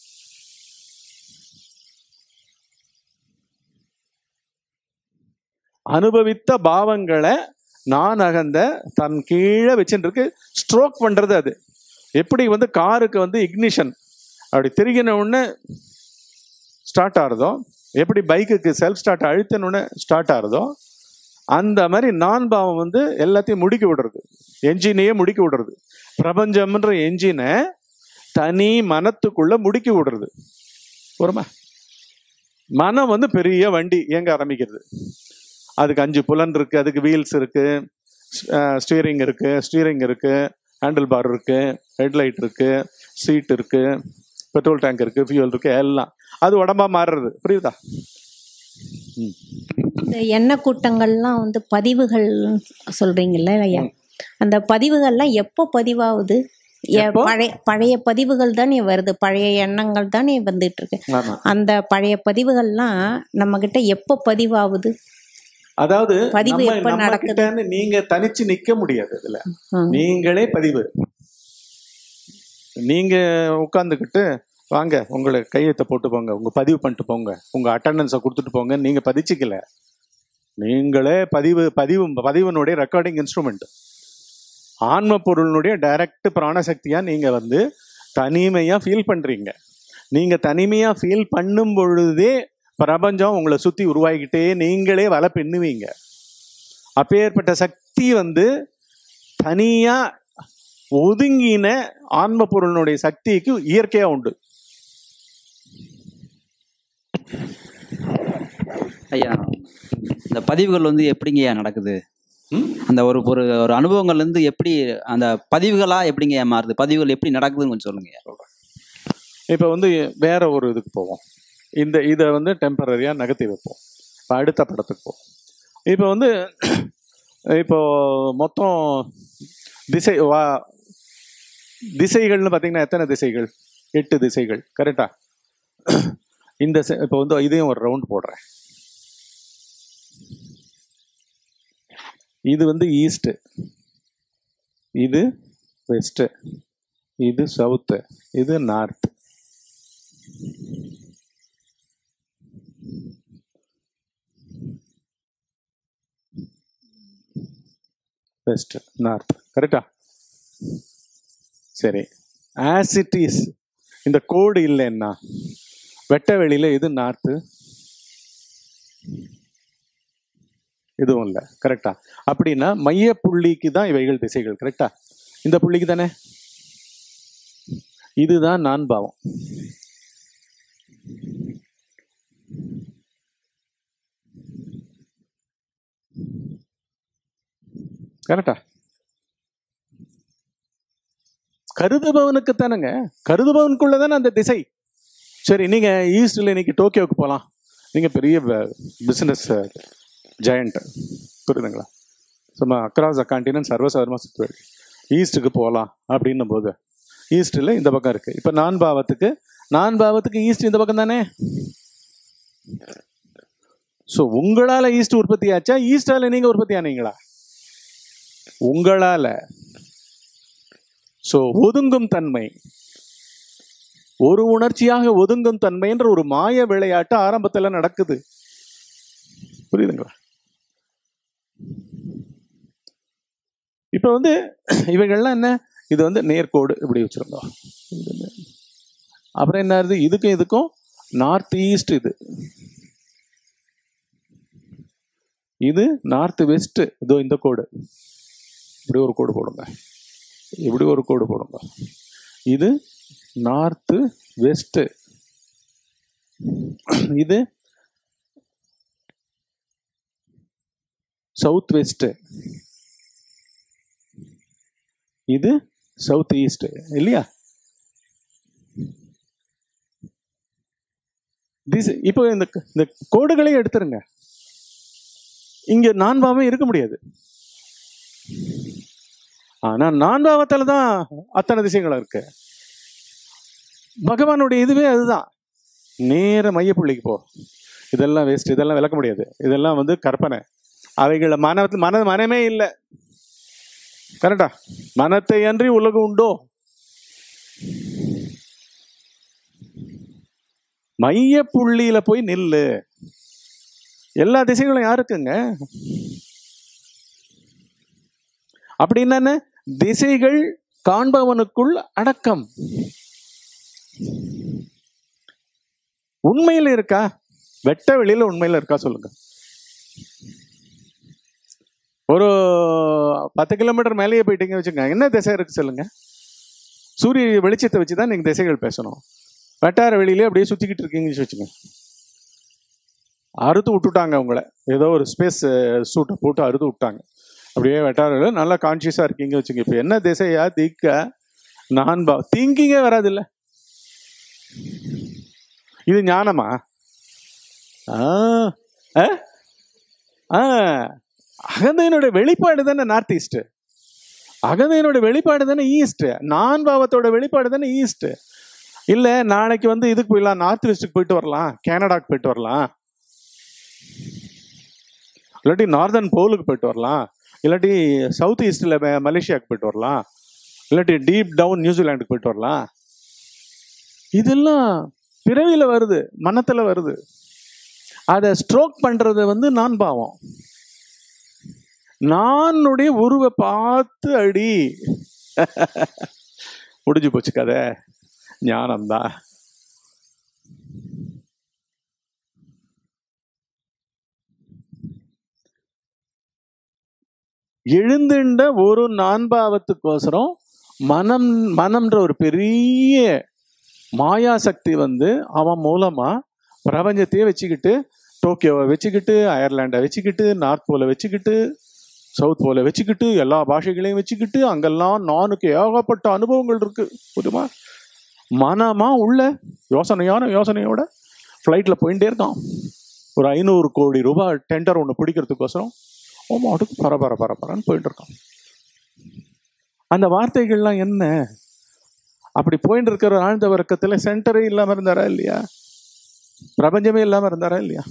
[SPEAKER 2] அனுபவித்த பாவங்களை நான் அகந்த தன் கீழே வச்சுட்டு இருக்கு. ஸ்ட்ரோக் பண்றது அது. எப்படி வந்து காருக்கு வந்து இக்னிஷன் அப்படி திருகின உடனே ஸ்டார்ட் ஆகுதோ, எப்படி பைக்குக்கு செல்ஃப் ஸ்டார்ட் அழுத்தின உடனே ஸ்டார்ட் ஆகுதோ, அந்த மாதிரி நான் பாவம் வந்து எல்லாத்தையும் முடுக்கி விடுறது, என்ஜினையே முடுக்கி விடுறது. பிரபஞ்சம்ன்ற என்ஜினை தனி மனத்துக்குள்ள முடுக்கி விடுறது. ஒருமா மனம் வந்து பெரிய வண்டி இயங்க ஆரம்பிக்கிறது. அதுக்கு 5 புலன் இருக்கு, அதுக்கு வீல்ஸ் இருக்கு, ஸ்டீரிங் இருக்கு, ஹேண்டில் பார் இருக்கு, ஹெட்லைட் இருக்கு, சீட் இருக்கு, பெட்ரோல் டேங்க் இருக்கு, ஃபியூல் இருக்கு, எல்லாம் அது உடம்பா மாறுறது. புரியுதா?
[SPEAKER 3] இந்த எண்ணெய் கூட்டங்கள்லாம் வந்து பதிவுகள் சொல்றீங்கல்ல ஐயா, அந்த பதிவுகள்லாம் எப்போ பதிவாகுது? பழைய பதிவுகள் தானே வருது, பழைய எண்ணங்கள் தானே வந்துட்டு இருக்கு. அந்த பழைய பதிவுகள்லாம் நம்ம கிட்ட எப்போ பதிவாகுது?
[SPEAKER 2] அதாவது
[SPEAKER 3] பதிவு எப்ப நடக்குது?
[SPEAKER 2] நீங்க தனிச்சு நிக்க முடியாது. இதுல நீங்களே பதிவு. நீங்க உட்கார்ந்துக்கிட்டு வாங்க உங்களை கையெழுத்த போட்டு போங்க, உங்க பதிவு பண்ணிட்டு போங்க, உங்க அட்டண்டன்ஸை கொடுத்துட்டு போங்க, நீங்க பதிச்சுக்கல. நீங்களே பதிவினுடைய ரெக்கார்டிங் இன்ஸ்ட்ருமெண்ட். ஆன்ம பொருளினுடைய டைரக்ட் பிராணசக்தியா நீங்க வந்து தனிமையா ஃபீல் பண்றீங்க. நீங்க தனிமையா ஃபீல் பண்ணும் பொழுதே பிரபஞ்சம் உங்களை சுத்தி உருவாகிக்கிட்டே நீங்களே வலை பின்னுவீங்க. அப்பேற்பட்ட சக்தி வந்து தனியா ஒதுங்கின ஆன்ம பொருளினுடைய சக்திக்கு இயற்கையா உண்டு.
[SPEAKER 1] ஐயா, இந்த பதிவுகள் வந்து எப்படிங்கய்யா நடக்குது? அந்த ஒரு ஒரு அனுபவங்கள்ல இருந்து எப்படி அந்த பதிவுகளா எப்படிங்கய்யா மாறுது? பதிவுகள் எப்படி நடக்குதுன்னு கொஞ்சம் சொல்லுங்க.
[SPEAKER 2] இப்ப வந்து வேற ஒரு இதுக்கு போவோம். இதை வந்து டெம்பரரியா நகர்த்தி வைப்போம். இப்போ அடுத்த படத்துக்கு போவோம். இப்போ வந்து இப்போ மொத்தம் திசைகள்னு பார்த்தீங்கன்னா எத்தனை திசைகள்? 8 திசைகள். கரெக்டா? இப்போ வந்து இதையும் ஒரு ரவுண்ட் போடுறேன். இது வந்து ஈஸ்ட், இது வெஸ்ட், இது சவுத்து, இது நார்த். West, north. கரெக்டா? சரி. ஆஸ் இட் இஸ் இந்த கோடு இல்லைன்னா வெட்ட வெளியில இது நார்த்து, இதுவும் இல்லை. கரெக்டா? அப்படின்னா மைய புள்ளிக்கு தான் இவைகள் திசைகள். கரெக்டா? இந்த புள்ளிக்கு தானே. இதுதான் நான் பாவம். கரெக்டா? கருதுபவனுக்கு தானேங்க, கருதுபவனுக்குள்ளதானே அந்த திசை. சரி, நீங்க ஈஸ்ட்ல இன்னைக்கு டோக்கியோவுக்கு போகலாம், நீங்க பெரிய பிசினஸ் ஜெயண்ட், புரியுதுங்களா? சும்மா அக்ராஸ் த கான்டினென்ட் சர்வசாதாரணமாக சுற்றுவார். ஈஸ்ட்டுக்கு போகலாம் அப்படின்னும் போது ஈஸ்டில் இந்த பக்கம் இருக்கு. இப்போ நான் பாவத்துக்கு ஈஸ்ட் இந்த பக்கம் தானே. ஸோ உங்களால ஈஸ்ட் உற்பத்தி ஆச்சா, ஈஸ்டால நீங்க உற்பத்தி ஆனீங்களா? உங்களால. ஸோ ஒதுங்கும் தன்மை, ஒரு உணர்ச்சியாக ஒதுங்கும் தன்மை என்ற ஒரு மாய விளையாட்டு ஆரம்பத்தில் நடக்குது. புரியுதுங்களா? இப்ப இவைகள்லாம் என்ன, இது நேர்கோடு இப்படி வச்சிருந்தோம். அப்புறம் என்ன ஆகுது, இதுக்கும் நார்த் ஈஸ்ட், இது நார்த் வெஸ்ட். இதோ இந்த கோடு, இப்படி ஒரு கோடு போடுங்க, இப்படி ஒரு கோடு போடுங்க. இது நார்த் வெஸ்ட், இது சவுத் வெஸ்ட், இது சவுத் ஈஸ்ட் இல்லையா? இப்போ இந்த கோடுகளையும் எடுத்துருங்க. இங்க நான்பாவம் இருக்க முடியாது. ஆனா நான்பாவத்துல தான் அத்தனை திசைகள் இருக்கு. பகவானுடைய இதுவே அதுதான், நேர மையப்புள்ளிக்கு போ. இதெல்லாம் வேஸ்ட், இதெல்லாம் விளக்க முடியாது, இதெல்லாம் கற்பனை. அவைகளை மனமே இல்லை. கரெக்டா? மனத்தை அன்றி உலகம் உண்டோ? மைய புள்ளியில போய் நில்லு. எல்லா திசைகளும் யாருக்குங்க? அப்படின்னா திசைகள் காண்பவனுக்குள் அடக்கம். உண்மையில இருக்கா? வெட்ட வெளியில உண்மையில இருக்கா சொல்லுங்க. ஒரு 10 கிலோமீட்டர் மேலேயே போயிட்டீங்க வச்சுக்கோங்க, என்ன திசை இருக்கு சொல்லுங்க? சூரிய வெளிச்சத்தை வச்சுதான் நீங்க திசைகள் பேசணும். வட்டார வெளியிலே அப்படியே சுத்திக்கிட்டு இருக்கீங்கன்னு வச்சுங்க, அறுத்து விட்டுட்டாங்க உங்களை, ஏதோ ஒரு ஸ்பேஸ் சூட்டை போட்டு அறுத்து விட்டாங்க. அப்படியே வட்டார நல்லா கான்சியஸா இருக்கீங்க வச்சுங்க. இப்ப என்ன திசையா திக்கா நான்பா திங்கிங்கே வராது இல்ல. இது ஞானமா? அகந்தையினுடைய வெளிப்பாடு தானே நார்த் ஈஸ்ட், அகந்தையினுடைய வெளிப்பாடு தானே ஈஸ்ட், நான் பாவத்தோட வெளிப்பாடு தானே ஈஸ்ட். இல்ல நாளைக்கு இதுக்கு போயிடலாம், நார்த் வெஸ்ட்டுக்கு போயிட்டு வரலாம், கனடாக்கு போயிட்டு வரலாம், இல்லாட்டி நார்தர்ன் போலுக்கு போயிட்டு வரலாம், இல்லாட்டி சவுத் ஈஸ்ட்ல மலேசியாவுக்கு போயிட்டு வரலாம், இல்லாட்டி டீப் டவுன் நியூசிலாண்டுக்கு போயிட்டு வரலாம். இதெல்லாம் பிறவியில வருது, மனத்துல வருது. அதை ஸ்ட்ரோக் பண்றது நான் பாவம். நானுடைய உருவை பார்த்து அடி முடிஞ்சு போச்சு கதை. ஞானம்தான். எழுந்துண்ட ஒரு நான்பாவத்துக்கோசரம் மனம்ன்ற ஒரு பெரிய மாயா சக்தி அவன் மூலமா பிரபஞ்சத்தையே வச்சுக்கிட்டு, டோக்கியோவை வச்சுக்கிட்டு, அயர்லாண்டை வச்சுக்கிட்டு, நார்த் போல வச்சுக்கிட்டு, சவுத் போல வச்சுக்கிட்டு, எல்லா பாஷைகளையும் வச்சுக்கிட்டு, அங்கெல்லாம் நானுக்கு ஏகப்பட்ட அனுபவங்கள் இருக்கு. புரியுமா? மனமா உள்ள யோசனையோட ஃப்ளைட்ல போயிட்டே இருக்கான். ஒரு 500 கோடி ரூபாய் டெண்டர் ஒன்று பிடிக்கிறதுக்கோசரம் அடுக்கு பரபரன்னு போயிட்டு இருக்கான். அந்த வார்த்தைகள்லாம் என்ன? அப்படி போயிட்டு இருக்கிற ஆழ்ந்த வர்க்கத்துல சென்டரே இல்லாம இருந்தாரா இல்லையா? பிரபஞ்சமே இல்லாம இருந்தாரா இல்லையா?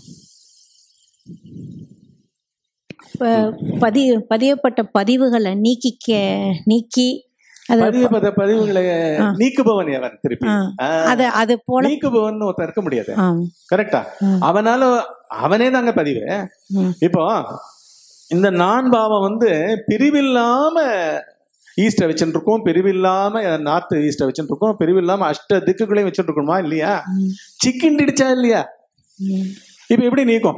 [SPEAKER 3] பதியப்பட்ட பதிவுகளை நீக்கி
[SPEAKER 2] பதிவுகளை நீக்குபவன் எவன்? திருப்பி
[SPEAKER 3] அது போல
[SPEAKER 2] நீக்குபவன் ஒருத்தன் இருக்க முடியாது. கரெக்டா? அவனே தாங்க பதிவு. இப்போ இந்த நான் பாவம் பிரிவில்லாம ஈஸ்ட வச்சுட்டு இருக்கோம், பிரிவில்லாம நார்த் ஈஸ்ட வச்சுட்டு இருக்கோம், பிரிவில்லாம அஷ்ட திக்குகளையும் வச்சுட்டு இருக்கணுமா இல்லையா? சிக்கிண்டிடுச்சா இல்லையா? இப்ப எப்படி நீக்கும்?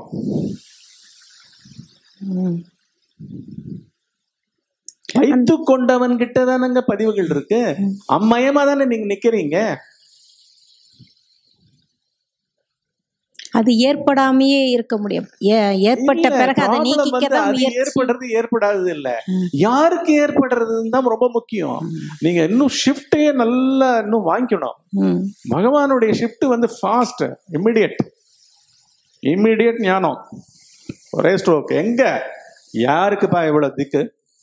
[SPEAKER 2] வைத்து கொண்டவன் கிட்டதானங்க பதிவுகள் இருக்கு. அம்மயமா தானே நீங்க நிக்கிறீங்க.
[SPEAKER 3] அது ஏற்படாமையே இருக்க முடியும். ஏற்பட்ட பிறகு அதை நீக்கிக்க தான் முயற்சி.
[SPEAKER 2] ஏற்படுறது ஏற்படாதது இல்ல, யாருக்கு ஏற்படுறதுன்னு தான் ரொம்ப முக்கியம். நீங்க இன்னும் ஷிஃப்டே நல்லா இன்னும் வாங்கிக்கணும். பகவானுடைய ஷிஃப்ட் வந்து ஃபாஸ்ட், இம்மிடியட் ஞானம், ஒரே ஸ்ட்ரோக். எங்க யாருக்குப்பா இவ்வளவு திக்கு?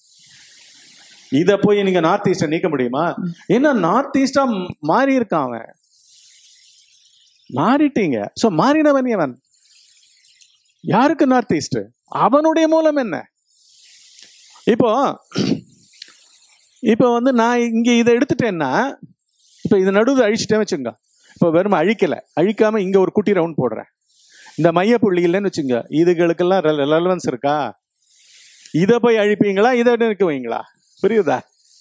[SPEAKER 2] இத போய் நீங்க நார்த் ஈஸ்ட நீக்க முடியுமா? ஏன்னா நார்த் ஈஸ்டா மாறி இருக்கான் அவன். மாறிட்டீங்க. சோ மாறினவன் அவன். யாருக்கு நார்த் ஈஸ்ட்? அவனுடைய மூலம் என்ன? இப்போ வந்து நான் இங்க இதை எடுத்துட்டேன்னா, இப்போ இது நடுவில் அழிச்சிட்டேன்னு வச்சுங்க. இப்போ வெறும் அழிக்காம இங்க ஒரு குட்டி ரவுண்ட் போடுறேன். இந்த மைய புள்ளி இல்லைன்னு வச்சுங்க, இதுகளுக்கெல்லாம் ரெலவன்ஸ் இருக்கா? இதை போய் அழிப்பீங்களா, இதை நிற்க வைங்களா? புரியுதா?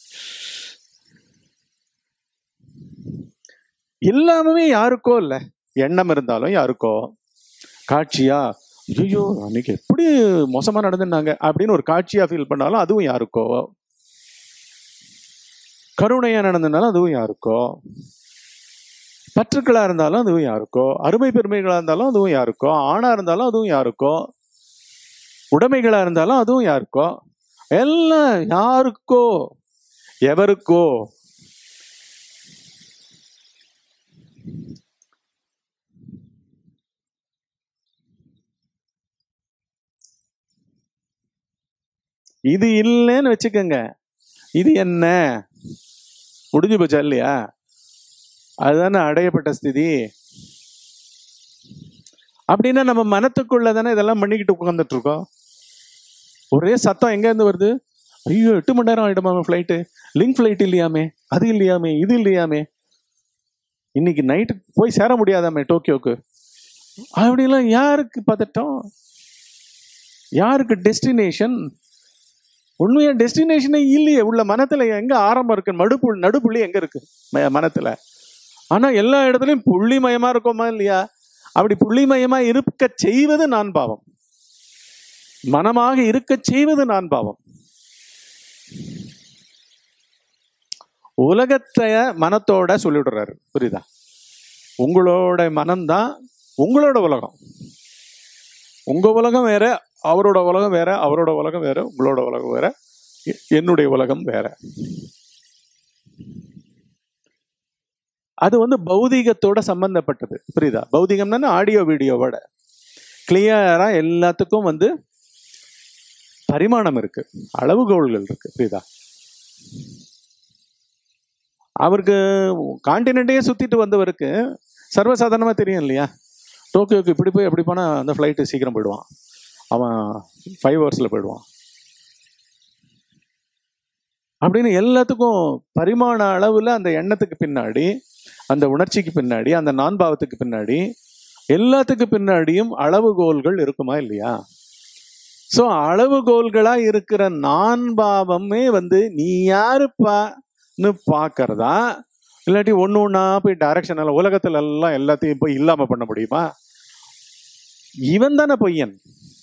[SPEAKER 2] எல்லாமே யாருக்கோ இல்ல. எண்ணம் இருந்தாலும் யாருக்கோ, காட்சியா ஐயோ அன்னைக்கு எப்படி மோசமா நடந்துனாங்க அப்படின்னு ஒரு காட்சியா ஃபீல் பண்ணாலும் அதுவும் யாருக்கோ, கருணையா நடந்ததுனாலும் அதுவும் யாருக்கோ, பற்றுக்களா இருந்தாலும் அதுவும் யாருக்கோ, அருமை பெருமைகளா இருந்தாலும் அதுவும் யாருக்கோ, ஆணா இருந்தாலும் அதுவும் யாருக்கோ, உடைமைகளா இருந்தாலும் அதுவும் யாருக்கோ, எல்லாம் யாருக்கோ, எவருக்கோ. இது இல்லைன்னு வச்சுக்கோங்க, இது என்ன முடிஞ்சு போச்சா இல்லையா? அதுதானே அடையப்பட்ட ஸ்திதி. அப்படின்னா நம்ம மனத்துக்குள்ள தானே இதெல்லாம் பண்ணிக்கிட்டு உட்கார்ந்துட்டு இருக்கோம். ஒரே சத்தம் எங்க இருந்து வருது? ஐயோ 8 மணி நேரம் ஆயிடுமா ஃபிளைட்டு, லிங்க் ஃபிளைட் இல்லையாமே, அது இல்லையாமே, இது இல்லையாமே, இன்னைக்கு நைட்டு போய் சேர முடியாதாமே டோக்கியோக்கு. அப்படிலாம் யாருக்கு பதட்டம்? யாருக்கு டெஸ்டினேஷன்? உண்மையா டெஸ்டினேஷனே இல்லையே. உள்ள மனத்துல எங்க ஆரம்பம் இருக்கு? நடுப்புள்ளி எங்க இருக்கு மனத்துல? ஆனா எல்லா இடத்துலயும் புள்ளிமயமா இருக்கோமா இல்லையா? அப்படி புள்ளிமயமா இருக்க செய்வது நான் பாவம், மனமாக இருக்க செய்வது நான் பாவம். உலகத்தை மனத்தோட சொல்லிவிடுறாரு. புரியுதா? உங்களோட மனம்தான் உங்களோட உலகம். உங்க உலகம் வேற, அவரோட உலகம் வேற, அவரோட உலகம் வேற, உங்களோட உலகம் வேற, என்னுடைய உலகம் வேற. அது வந்து பௌதிகத்தோட சம்பந்தப்பட்டது. புரியுதா? பௌதிகம்னா ஆடியோ வீடியோவோட கிளியரா எல்லாத்துக்கும் வந்து பரிமாணம் இருக்கு, அளவுகோல்கள் இருக்கு. புரியுதா? அவருக்கு கான்டினென்ட்டையே சுத்திட்டு வந்தவருக்கு சர்வசாதாரணமா தெரியும் இல்லையா? டோக்கியோக்கு இப்படி போய் எப்படி போனா அந்த ஃபிளைட்டு சீக்கிரம் போயிடுவான், அவன் 5 hours போயிடுவான் அப்படின்னு எல்லாத்துக்கும் பரிமாண அளவுல அந்த எண்ணத்துக்கு பின்னாடி, அந்த உணர்ச்சிக்கு பின்னாடி, அந்த நான்பாவத்துக்கு பின்னாடி, எல்லாத்துக்கு பின்னாடியும் அளவுகோல்கள் இருக்குமா இல்லையா? சோ அளவுகோல்களா இருக்கிற நான்பாவமே வந்து நீ யாருப்பான்னு பாக்குறதா, இல்லாட்டி ஒண்ணா போய் டைரக்ஷன் எல்லாம் உலகத்துல எல்லாம் எல்லாத்தையும் போய் இல்லாம பண்ண முடியுமா? இவன் தானே பொய்யன்.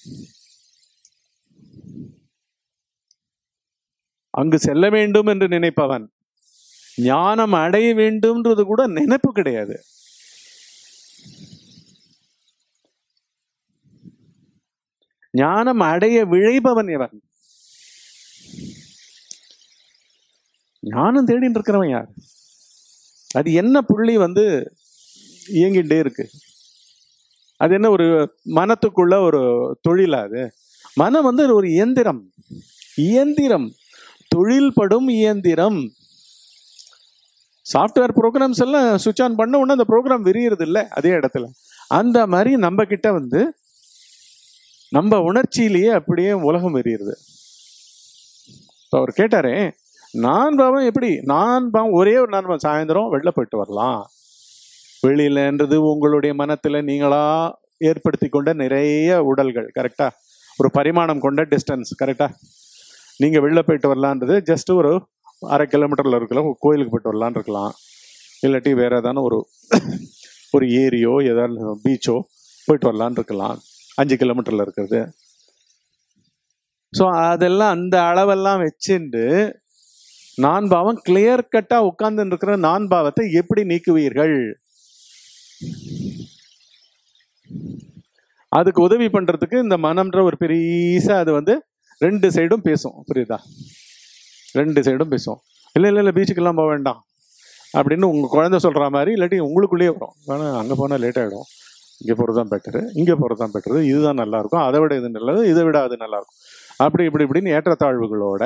[SPEAKER 2] அங்கு செல்ல வேண்டும் என்று நினைப்பவன் ஞானம் அடைய வேண்டும்ன்றது கூட நினைப்பு கிடையாது. ஞானம் அடைய விழைப்பவன் எவன்? ஞானம் தேடின்னு இருக்கிறவன் யார்? அது என்ன புள்ளி வந்து இயங்கிட்டே இருக்கு? அது என்ன ஒரு மனத்துக்குள்ள ஒரு தொழிலா? அது மனம் வந்து ஒரு இயந்திரம், தொழில் படும் இயந்திரம். சாஃப்ட்வேர் ப்ரோக்ராம்ஸ் எல்லாம் சுவிட்ச் ஆன் பண்ண உடனே அந்த ப்ரோக்ராம் விரிகிறது இல்லை அதே இடத்துல. அந்த மாதிரி நம்ம கிட்ட வந்து நம்ம உணர்ச்சியிலேயே அப்படியே உலகம் விரியுது. அவர் கேட்டாரே, நான் பாவம் எப்படி? நான் பாவம் ஒரே ஒரு நான் சாயந்தரம் வெளில போயிட்டு வரலாம். வெளியிலன்றது உங்களுடைய மனத்துல நீங்களா ஏற்படுத்தி கொண்ட நிறைய உடல்கள். கரெக்டா? ஒரு பரிமாணம் கொண்ட டிஸ்டன்ஸ். கரெக்டா? நீங்க வெளில போயிட்டு வரலான்றது ஜஸ்ட் ஒரு 1/2 கிலோமீட்டர்ல இருக்கலாம், கோயிலுக்கு போயிட்டு வரலான்னு இருக்கலாம், இல்லாட்டி வேற ஏதான ஒரு ஏரியோ ஏதாவது பீச்சோ போயிட்டு வரலான்னு இருக்கலாம், 5 கிலோமீட்டர்ல இருக்கிறது. ஸோ அதெல்லாம் அந்த அளவெல்லாம் வச்சுட்டு நான் பாவம் கிளியர் கட்டா உட்கார்ந்து இருக்கிற நான் பாவத்தை எப்படி நீக்குவீர்கள்? அதுக்கு உதவி பண்றதுக்கு இந்த மனம்ன்ற ஒரு பெரியசா அது வந்து 2 சைடும் பேசும். புரியுதா? 2 சைடும் பேசும். இல்லை பீச்சுக்கெல்லாம் போக வேண்டாம் அப்படின்னு உங்க குழந்தை சொல்ற மாதிரி, இல்லாட்டி உங்களுக்குள்ளேயே வரும், வேணா அங்கே போனால் லேட் ஆகிடும், இங்கே போகிறது தான் பெட்டரு, இங்கே போகிறது தான் பெட்டரு, இதுதான் நல்லா இருக்கும், அதை விட இது நல்லது, இதை விட அது நல்லா இருக்கும், அப்படி இப்படின்னு ஏற்றத்தாழ்வுகளோட.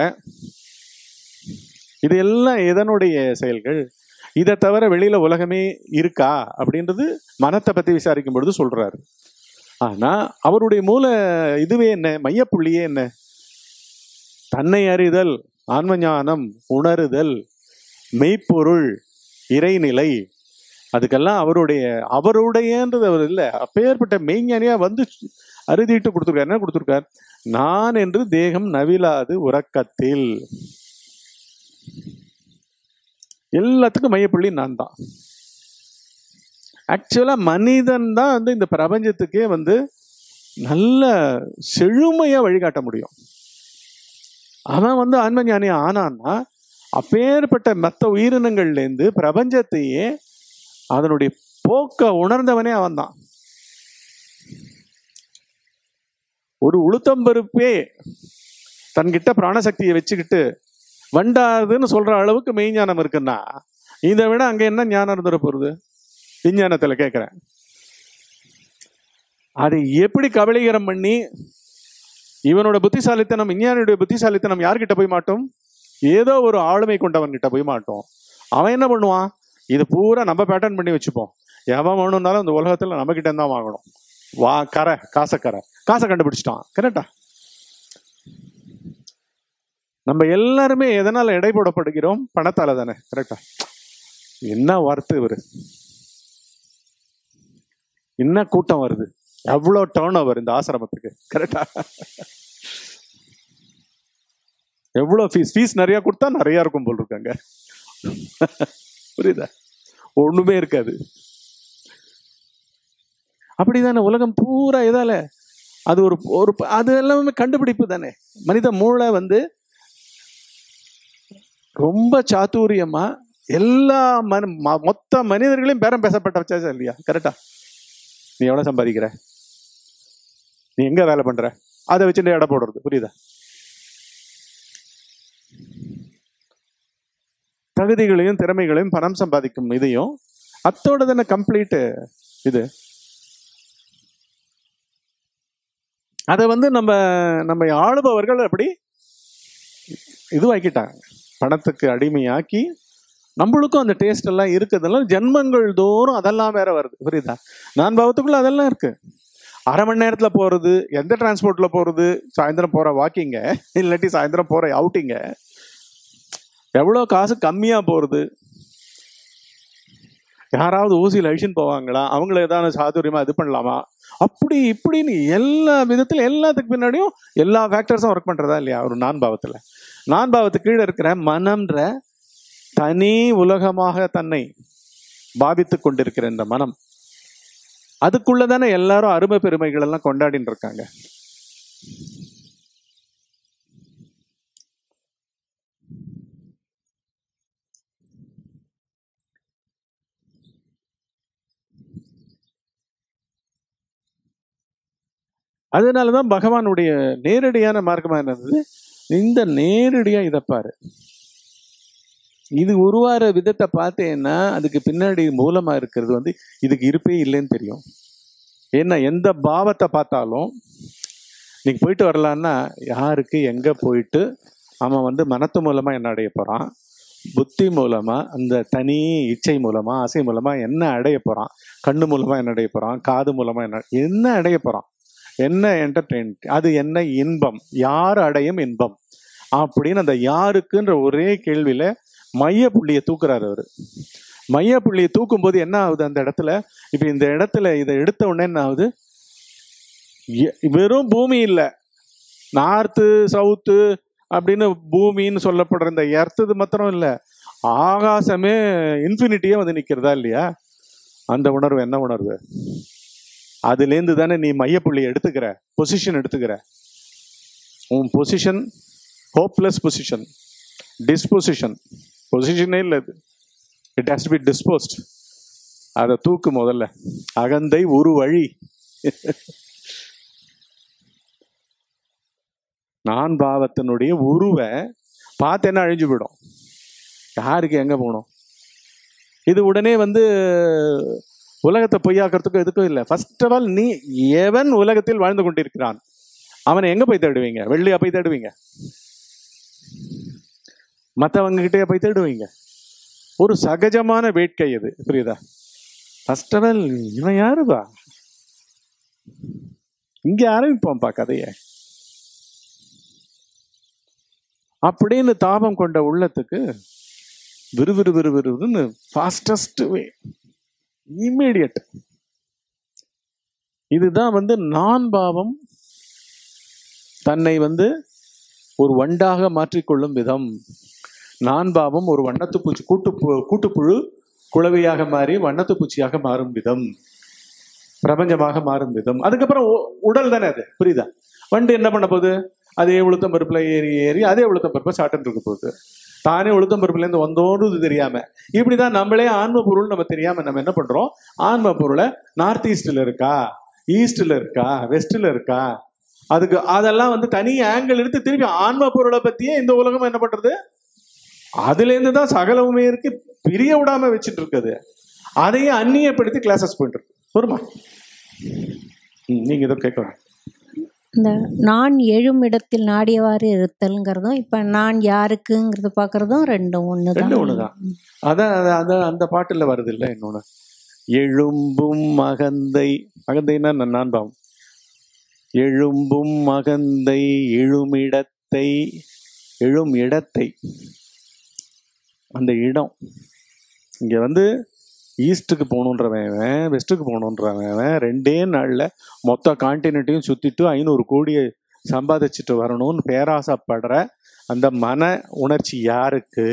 [SPEAKER 2] இது எல்லாம் எதனுடைய செயல்கள்? இதை தவிர வெளியில உலகமே இருக்கா அப்படின்றது மனத்தை பத்தி விசாரிக்கும் பொழுது சொல்றாரு. ஆனா அவருடைய மூல இதுவே என்ன, மையப்புள்ளியே என்ன? தன்னை அறிதல், ஆன்மஞானம், உணருதல், மெய்ப்பொருள், இறைநிலை. அதுக்கெல்லாம் அவருடையன்றது அவர் இல்லை, அப்பேற்பட்ட மெய்ஞானியா வந்து அறுதிட்டு கொடுத்துருக்காரு. என்ன கொடுத்துருக்கார்? நான் என்று தேகம் நவிலாது உறக்கத்தில். எல்லாத்துக்கும் மையப்புள்ளி நான் தான். ஆக்சுவலா மனிதன் தான் வந்து இந்த பிரபஞ்சத்துக்கே வந்து நல்ல செழுமையா வழிகாட்ட முடியும். அவன் வந்து ஆன்மஞானி ஆனான்னா அப்பேற்பட்ட மற்ற உயிரினங்கள்லேருந்து பிரபஞ்சத்தையே அதனுடைய போக்க உணர்ந்தவனே அவன் தான். ஒரு உளுத்தம்பருப்பே தன்கிட்ட பிராணசக்தியை வச்சுக்கிட்டு வண்டாதுன்னு சொல்ற அளவுக்கு மெய்ஞானம் இருக்குன்னா, இதை விட அங்க என்ன ஞானம் இருந்துட போறது? விஞ்ஞானத்துல கேட்கிறேன். அதை எப்படி கபலீகரம் பண்ணி இவனோட புத்திசாலித்தனம், விஞ்ஞானியுடைய புத்திசாலித்தனம் யார்கிட்ட போய் மாட்டோம்? ஏதோ ஒரு ஆளுமை கொண்டவன் கிட்ட போய் மாட்டோம். அவன் என்ன பண்ணுவான்? இது பூரா நம்ம பேட்டர்ன் பண்ணி வச்சுப்போம். எவன் வேணும்னாலும் இந்த உலகத்துல நம்ம கிட்ட தான் வாங்கணும். காசை கண்டுபிடிச்சிட்டான். கரெக்டா? நம்ம எல்லாருமே எதனால எடை போடப்படுகிறோம்? பணத்தால தானே. கரெக்டா? என்ன வார்த்தை இவரு, என்ன கூட்டம் வருது, எவ்வளவு டர்ன் ஓவர் இந்த ஆசிரமத்துக்கு. கரெக்டா? எவ்வளவு ஃபீஸ் நிறைய கொடுத்தா நிறைய இருக்கும் போல் இருக்காங்க. புரியுதா? ஒண்ணுமே இருக்காது. அப்படிதானே உலகம் பூரா. எதால? அது ஒரு அது எல்லாமே கண்டுபிடிப்பு தானே. மனித மூளை வந்து ரொம்ப சாத்துரியமா எல்லா மொத்த மனிதர்களையும் பேரம் பேசப்பட்ட வச்சா இல்லையா? கரெக்டா? நீ எவ்வளவு சம்பாதிக்கிற, நீ எங்க வேலை பண்ற, அதை வச்சுட்டு எடை போடுறது. புரியுதா? தகுதிகளையும் திறமைகளையும் பணம் சம்பாதிக்கும் இதையும் அத்தோட தானே கம்ப்ளீட் இது. அதை வந்து நம்ம ஆளுபவர்கள் அப்படி இதுவாக்கிட்டாங்க, பணத்துக்கு அடிமையாக்கி. நம்மளுக்கும் அந்த டேஸ்ட் எல்லாம் இருக்குதெல்லாம் ஜென்மங்கள் தோறும் அதெல்லாம் வேற வருது. புரியுதா? நான் பாவத்துக்குள்ள அதெல்லாம் இருக்கு. அரை மணி நேரத்துல போறது, எந்த டிரான்ஸ்போர்ட்ல போறது, சாயந்தரம் போற வாக்கிங்க, இல்லாட்டி சாயந்தரம் போற அவுட்டிங்க, எவ்வளோ காசு கம்மியா போறது, யாராவது ஊசியில் அழிச்சுன்னு போவாங்களா, அவங்கள ஏதாவது சாதுரியமா இது பண்ணலாமா, அப்படி இப்படின்னு எல்லா விதத்துல எல்லாத்துக்கு பின்னாடியும் எல்லா ஃபேக்டர்ஸும் ஒர்க் பண்றதா இல்லையா? ஒரு நான் பாவத்துல. நான் பாவத்துக்கு கீழே இருக்கிற மனம்ன்ற தனி உலகமாக தன்னை பாவித்து கொண்டிருக்கிற இந்த மனம், அதுக்குள்ளதானே எல்லாரும் அருமை பெருமைகள் எல்லாம் கொண்டாடின்னு இருக்காங்க. அதனாலதான் பகவானுடைய நேரடியான மார்க்கமா என்னது? இந்த நேரடியா இதை பாரு. இது உருவார விதத்தை பார்த்தேன்னா அதுக்கு பின்னாடி மூலமா இருக்கிறது வந்து இதுக்கு இருப்பே இல்லைன்னு தெரியும். ஏன்னா எந்த பாவத்தை பார்த்தாலும் நீங்க போயிட்டு வரலான்னா யாருக்கு எங்க போயிட்டு அவன் வந்து மனத்து மூலமா என்ன அடைய போறான், புத்தி மூலமா அந்த தனி இச்சை மூலமா ஆசை மூலமா என்ன அடைய போறான், கண்ணு மூலமா என்ன அடைய போறான், காது மூலமா என்ன அடைய போறான், என்ன என்டர்டெயின்மெண்ட், அது என்ன இன்பம், யார் அடையும் இன்பம் அப்படின்னு அந்த யாருக்குன்ற ஒரே கேள்வியில மைய புள்ளியை தூக்குறாரு அவரு. மைய புள்ளியை தூக்கும் போது என்ன ஆகுது அந்த இடத்துல? இப்ப இந்த இடத்துல இதை எடுத்த உடனே என்ன ஆகுது? வெறும் பூமி இல்லை, நார்த்து சவுத்து அப்படின்னு பூமின்னு சொல்லப்படுற இந்த எர்த்து மாத்திரம் இல்லை, ஆகாசமே இன்ஃபினிட்டியே வந்து நிக்கிறதா இல்லையா? அந்த உணர்வு என்ன உணர்வு? அதுலேருந்து தானே நீ மையப்புள்ளி எடுத்துக்கிற, பொசிஷன் எடுத்துக்கிற. உன் பொசிஷன் ஹோப்லெஸ் பொசிஷன், டிஸ்பொசிஷன். பொசிஷனே இல்லை, அது it has to be disposed. அதை தூக்கு முதல்ல. அகந்தை ஒரு வழி, நான் பாவத்தினுடைய உருவை பார்த்து என்ன அழிஞ்சு போயிடும். யாருக்கு எங்க போகணும்? இது உடனே வந்து உலகத்தை பொய்யாக்கிறதுக்கும் எதுக்கும் இல்லை. ஃபர்ஸ்ட் ஆஃப் ஆல், நீ எவன் உலகத்தில் வாழ்ந்து கொண்டிருக்கிறான் அவனை எங்க போய் தேடுவீங்க? வெள்ளியா போய் தேடுவீங்க? மற்றவங்க கிட்டே போய் தேடுவீங்க? ஒரு சகஜமான வேட்கை இது, புரியுதா? ஃபர்ஸ்ட் ஆஃப் ஆல், இவன் யாருப்பா, இங்க ஆரம்பிப்போம்ப்பா கதைய அப்படின்னு தாபம் கொண்ட உள்ளத்துக்கு விறுவிறு விறுவிறுன்னு ஃபாஸ்டஸ்ட் வே, இம்மீடியட். இதுதான் வந்து நான் பாவம் தன்னை வந்து ஒரு வண்டாக மாற்றிக்கொள்ளும் விதம். நான் பாவம் ஒரு வண்ணத்துப்பூச்சி கூட்டுப்புழு குளவியாக மாறி வண்ணத்துப்பூச்சியாக மாறும் விதம், பிரபஞ்சமாக மாறும் விதம். அதுக்கப்புறம் உடல் தானே அது, புரியுதா? வண்டு என்ன பண்ண போகுது? அதே உளுத்தம் பருப்புல ஏறி ஏறி அதே உளுத்தம் பருப்பை சாட்டன் இருக்க போகுது. தானே உளுத்தம் பருப்புல இருந்து வந்தோன்னு தெரியாம. இப்படிதான் நம்மளே ஆன்ம பொருள் நம்ம தெரியாம நம்ம என்ன பண்றோம்? ஆன்ம பொருளை நார்த் ஈஸ்ட்ல இருக்கா, ஈஸ்ட்ல இருக்கா, வெஸ்ட்ல இருக்கா, அதுக்கு அதெல்லாம் வந்து தனி ஆங்கிள் எடுத்து திருப்பி ஆன்ம பொருளை பத்தியே இந்த உலகம் என்ன பண்றது? அதுல இருந்து தான் சகலவுமே இருக்கு, பிரிய விடாம வச்சுட்டு இருக்குது. அதையே அந்நியப்படுத்தி கிளாஸஸ் போயிட்டு இருக்கு. வருமா? நீங்க இதை கேட்கலாம்.
[SPEAKER 3] இந்த நான் எழும் இடத்தில் நாடியவாறு இருத்தல்ங்கிறதும் இப்ப நான் யாருக்குங்கிறது பாக்குறதும் ரெண்டும் ஒண்ணுதான்.
[SPEAKER 2] அதான் அந்த பாட்டுல வருது இல்ல இன்னொன்னு, எழும்பும் அகந்தை. அகந்தைன்னா நான் பாவம். எழும்பும் அகந்தை எழும் இடத்தை அந்த இடம். இங்க வந்து ஈஸ்ட்டுக்கு போகணுன்றவன், வெஸ்ட்டுக்கு போகணுன்றவன் 2 நாள்ல மொத்த கான்டினென்ட்டையும் சுத்திட்டு 500 கோடியை சம்பாதிச்சுட்டு வரணும்னு பேராசைப்படுற அந்த மன உணர்ச்சி யாருக்கு?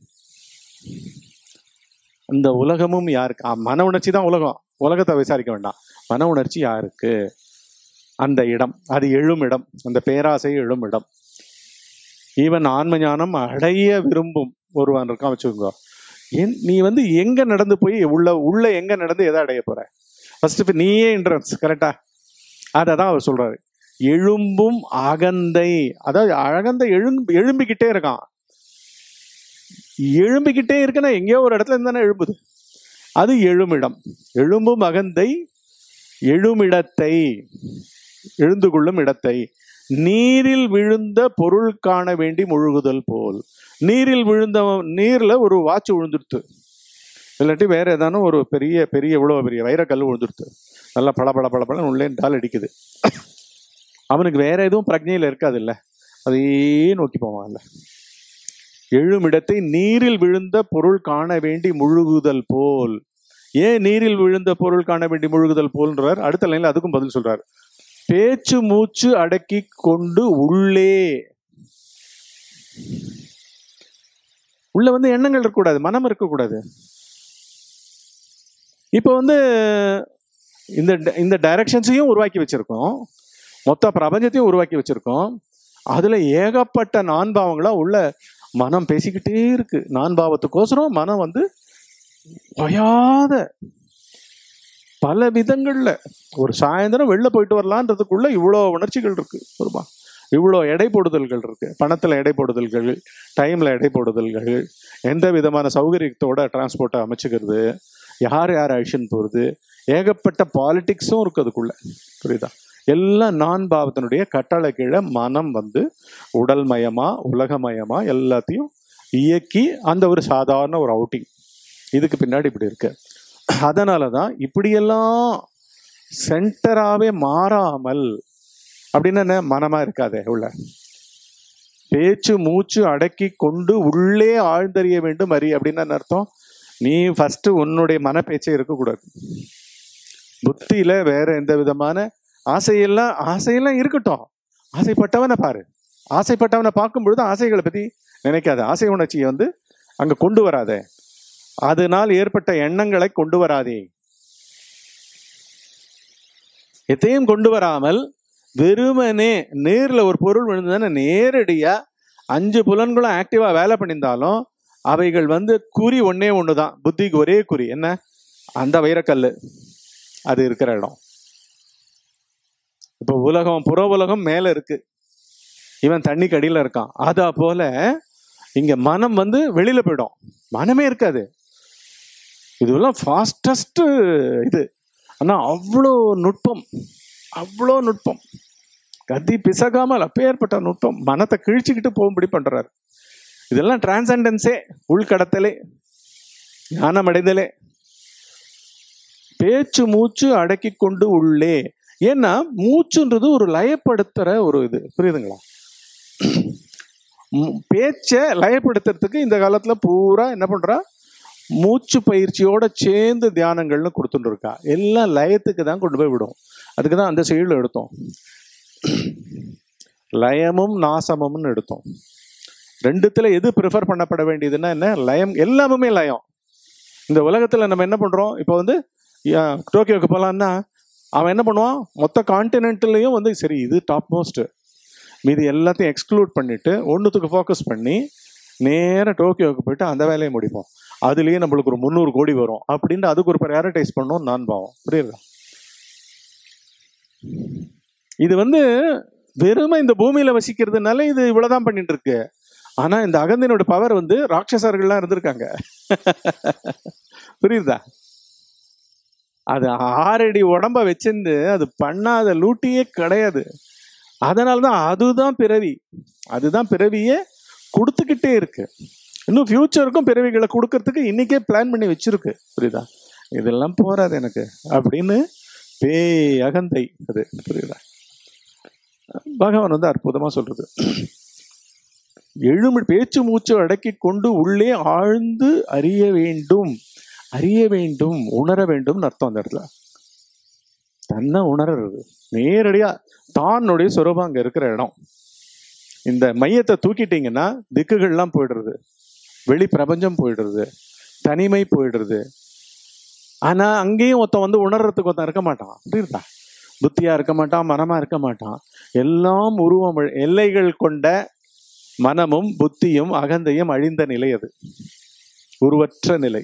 [SPEAKER 2] அந்த உலகமும் யாருக்கு? மன உணர்ச்சி தான் உலகம். உலகத்தை விசாரிக்க வேண்டாம். மன உணர்ச்சி யாருக்கு? அந்த இடம், அது எழும் இடம், அந்த பேராசை எழும் இடம். ஈவன் ஆன்ம ஞானம் அடைய விரும்பும் ஒருவன் இருக்கான் வச்சுக்கோங்க. நீ வந்து எங்க நடந்து போய் உள்ள எங்க நடந்து எதை அடைய போற? ஃபர்ஸ்ட் நீயே என்ட்ரன்ஸ், கரெக்டா? அதான் அவர் சொல்றாரு. எழும்பும் அகந்தை, அதாவது அகந்தை எழும்பிக்கிட்டே இருக்கான். எழும்பிக்கிட்டே இருக்குன்னா எங்கேயோ ஒரு இடத்துல இருந்தானே எழும்புது. அது எழுமிடம். எழும்பும் அகந்தை எழுமிடத்தை, எழுந்து கொள்ளும் இடத்தை. நீரில் விழுந்த பொருள் காண வேண்டி முழுகுதல் போல். நீரில் விழுந்த நீர்ல ஒரு வாட்ச் விழுந்துடுத்து, இல்லாட்டி வேற ஏதானும் ஒரு பெரிய பெரிய இவ்வளோ பெரிய வைரக்கல் விழுந்துடுத்து, நல்லா பளபள உள்ளே டால் அடிக்குது. அவனுக்கு வேற எதுவும் பிரஜையில இருக்காது இல்ல, அதையே நோக்கி போவான்ல. எழுமிடத்தை நீரில் விழுந்த பொருள் காண வேண்டி முழுகுதல் போல். ஏன் நீரில் விழுந்த பொருள் காண வேண்டி முழுகுதல் போல்ன்றார். அடுத்த லைன்ல அதுக்கும் பதில் சொல்றாரு. பேச்சு மூச்சு அடக்கி கொண்டு உள்ளே. உள்ள வந்து எண்ணங்கள் இருக்கக்கூடாது, மனம் இருக்கக்கூடாது. இப்ப வந்து இந்த டைரக்ஷன்ஸையும் உருவாக்கி வச்சிருக்கோம், மொத்த பிரபஞ்சத்தையும் உருவாக்கி வச்சிருக்கோம். அதுல ஏகப்பட்ட நான் பாவங்களா உள்ள மனம் பேசிக்கிட்டே இருக்கு. நான் பாவத்துக்கோசரம் மனம் வந்து பயாத பல விதங்கள்ல ஒரு சாயந்தரம் வெளில போயிட்டு வரலான்றதுக்குள்ள இவ்வளோ உணர்ச்சிகள் இருக்கு. ஒருமா இவ்வளோ எடை போடுதல்கள் இருக்கு. பணத்துல எடை போடுதல்கள், டைம்ல எடை போடுதல்கள், எந்த விதமான சௌகரியத்தோட டிரான்ஸ்போர்ட்டை அமைச்சுக்கிறது, யார் ஆக்ஷன் போறது, ஏகப்பட்ட பாலிடிக்ஸும் இருக்கு அதுக்குள்ள, புரியுதா? எல்லாம் நான் பாவத்தினுடைய கட்டளை கீழே மனம் வந்து உடல் மயமா உலகமயமா எல்லாத்தையும் இயக்கி அந்த ஒரு சாதாரண ஒரு அவுட்டிங் இதுக்கு பின்னாடி இப்படி இருக்கு. அதனாலதான் இப்படியெல்லாம் சென்டராகவே மாறாமல், அப்படின்னு என்ன, மனமா இருக்காதே உள்ள. பேச்சு மூச்சு அடக்கி கொண்டு உள்ளே ஆழ்ந்தறிய வேண்டும் அறி. அப்படின்னு அர்த்தம், நீ ஃபர்ஸ்ட் உன்னுடைய மன பேச்சே இருக்கக்கூடாது. புத்தியில வேற எந்த விதமான ஆசையெல்லாம் இருக்கட்டும். ஆசைப்பட்டவனை பாரு. ஆசைப்பட்டவனை பார்க்கும் பொழுது ஆசைகளை பத்தி நினைக்காத. ஆசை உணர்ச்சியை வந்து அங்க கொண்டு வராதே. அதனால் ஏற்பட்ட எண்ணங்களை கொண்டு வராதே. எதையும் கொண்டு வராமல் வெறுமனே நேர்ல ஒரு பொருள் விழுந்ததுன்னா நேரடியா 5 புலன்களும் ஆக்டிவா வேலை பண்ணியிருந்தாலும் அவைகள் வந்து குறி ஒன்னே ஒண்ணுதான். புத்திக்கு ஒரே குறி என்ன? அந்த வைரக்கல்லு அது இருக்கிற இடம். இப்போ உலகம் புற உலகம் மேல இருக்கு, இவன் தண்ணிக்கு அடியில இருக்கான். அதா போல இங்க மனம் வந்து வெளியில போயிடும், மனமே இருக்காது. இதெல்லாம் ஃபாஸ்டஸ்ட் இது. ஆனா அவ்வளோ நுட்பம், அவ்வளோ நுட்பம், கதி பிசகாமல் அப்பேற்பட்ட நுட்பம் மனத்தை கிழிச்சுக்கிட்டு போகும்படி பண்றாரு. இதெல்லாம் டிரான்செண்டன்ஸே, உள்கடத்தலே, ஞானம் அடைதலே. பேச்சு மூச்சு அடக்கி கொண்டு உள்ளே. ஏன்னா மூச்சுன்றது ஒரு லயப்படுத்துற ஒரு இது, புரியுதுங்களா? பேச்சை லயப்படுத்துறதுக்கு இந்த காலத்துல பூரா என்ன பண்றா, மூச்சு பயிற்சியோட சேர்ந்து தியானங்கள்னு கொடுத்துட்டு இருக்கா. எல்லாம் லயத்துக்கு தான் கொண்டு போய் விடும். அதுக்கு தான் அந்த செயல் எடுத்தோம், லயமும் நாசமும்னு எடுத்தோம். ரெண்டுத்துல எது ப்ரிஃபர் பண்ணப்பட வேண்டியதுன்னா என்ன? லயம். எல்லாமே லயம். இந்த உலகத்துல நம்ம என்ன பண்றோம், இப்போ வந்து டோக்கியோக்கு போகலான்னா அவன் என்ன பண்ணுவான், மொத்த கான்டினென்ட்லயும் வந்து சரி இது டாப் மோஸ்ட், மீது எல்லாத்தையும் எக்ஸ்க்ளூட் பண்ணிட்டு ஒன்றுத்துக்கு ஃபோக்கஸ் பண்ணி நேராக டோக்கியோவுக்கு போயிட்டு அந்த வேலையை முடிப்போம். அதுலேயே நம்மளுக்கு ஒரு 300 கோடி வரும் அப்படின்னு அதுக்கு ஒரு ப்ரையாரிட்டைஸ் பண்ணோம் நான் பாவம், புரியுதா? இது வந்து வெறுமை இந்த பூமியில வசிக்கிறதுனால இது இவ்வளவுதான் பண்ணிட்டு இருக்கு. ஆனா இந்த அகந்தினோட பவர் வந்து ராட்சசர்கள்லாம் இருந்திருக்காங்க. புரியுதா? அது 6 அடி உடம்ப வச்சிருந்து அது பண்ணாத லூட்டியே கிடையாது. அதனாலதான் அதுதான் பிறவி, அதுதான் பிறவியே கொடுத்துக்கிட்டே இருக்கு. இன்னும் ஃபியூச்சருக்கும் பிறவிகளை கொடுக்கறதுக்கு இன்னைக்கே பிளான் பண்ணி வச்சிருக்கு. புரியுதா? இதெல்லாம் போறாது எனக்கு அப்படின்னு பேய் அகந்தை அது, புரியுதா? பகவான் வந்து அற்புதமா சொல்றது, பேச்சு மூச்சு அடக்கி கொண்டு உள்ளே ஆழ்ந்து அறிய வேண்டும், அறிய வேண்டும், உணர வேண்டும் அர்த்தம். அந்த இடத்துல தன்னை உணர்றது நேரடியா தானுடைய சுரூபம் அங்க இருக்கிற இடம். இந்த மையத்தை தூக்கிட்டீங்கன்னா திக்குகள்லாம் போயிடுறது, வெளி பிரபஞ்சம் போயிடுறது, தனிமை போயிடுறது. ஆனா அங்கேயும் ஒருத்தன் வந்து உணர்றதுக்கு ஒருத்தன் இருக்க மாட்டான், புரியுதா? புத்தியா இருக்க மாட்டான், மனமா இருக்க மாட்டான். எல்லாம் உருவம், எல்லைகள் கொண்ட மனமும் புத்தியும் அகந்தையும் அழிந்த நிலை, அது உருவற்ற நிலை.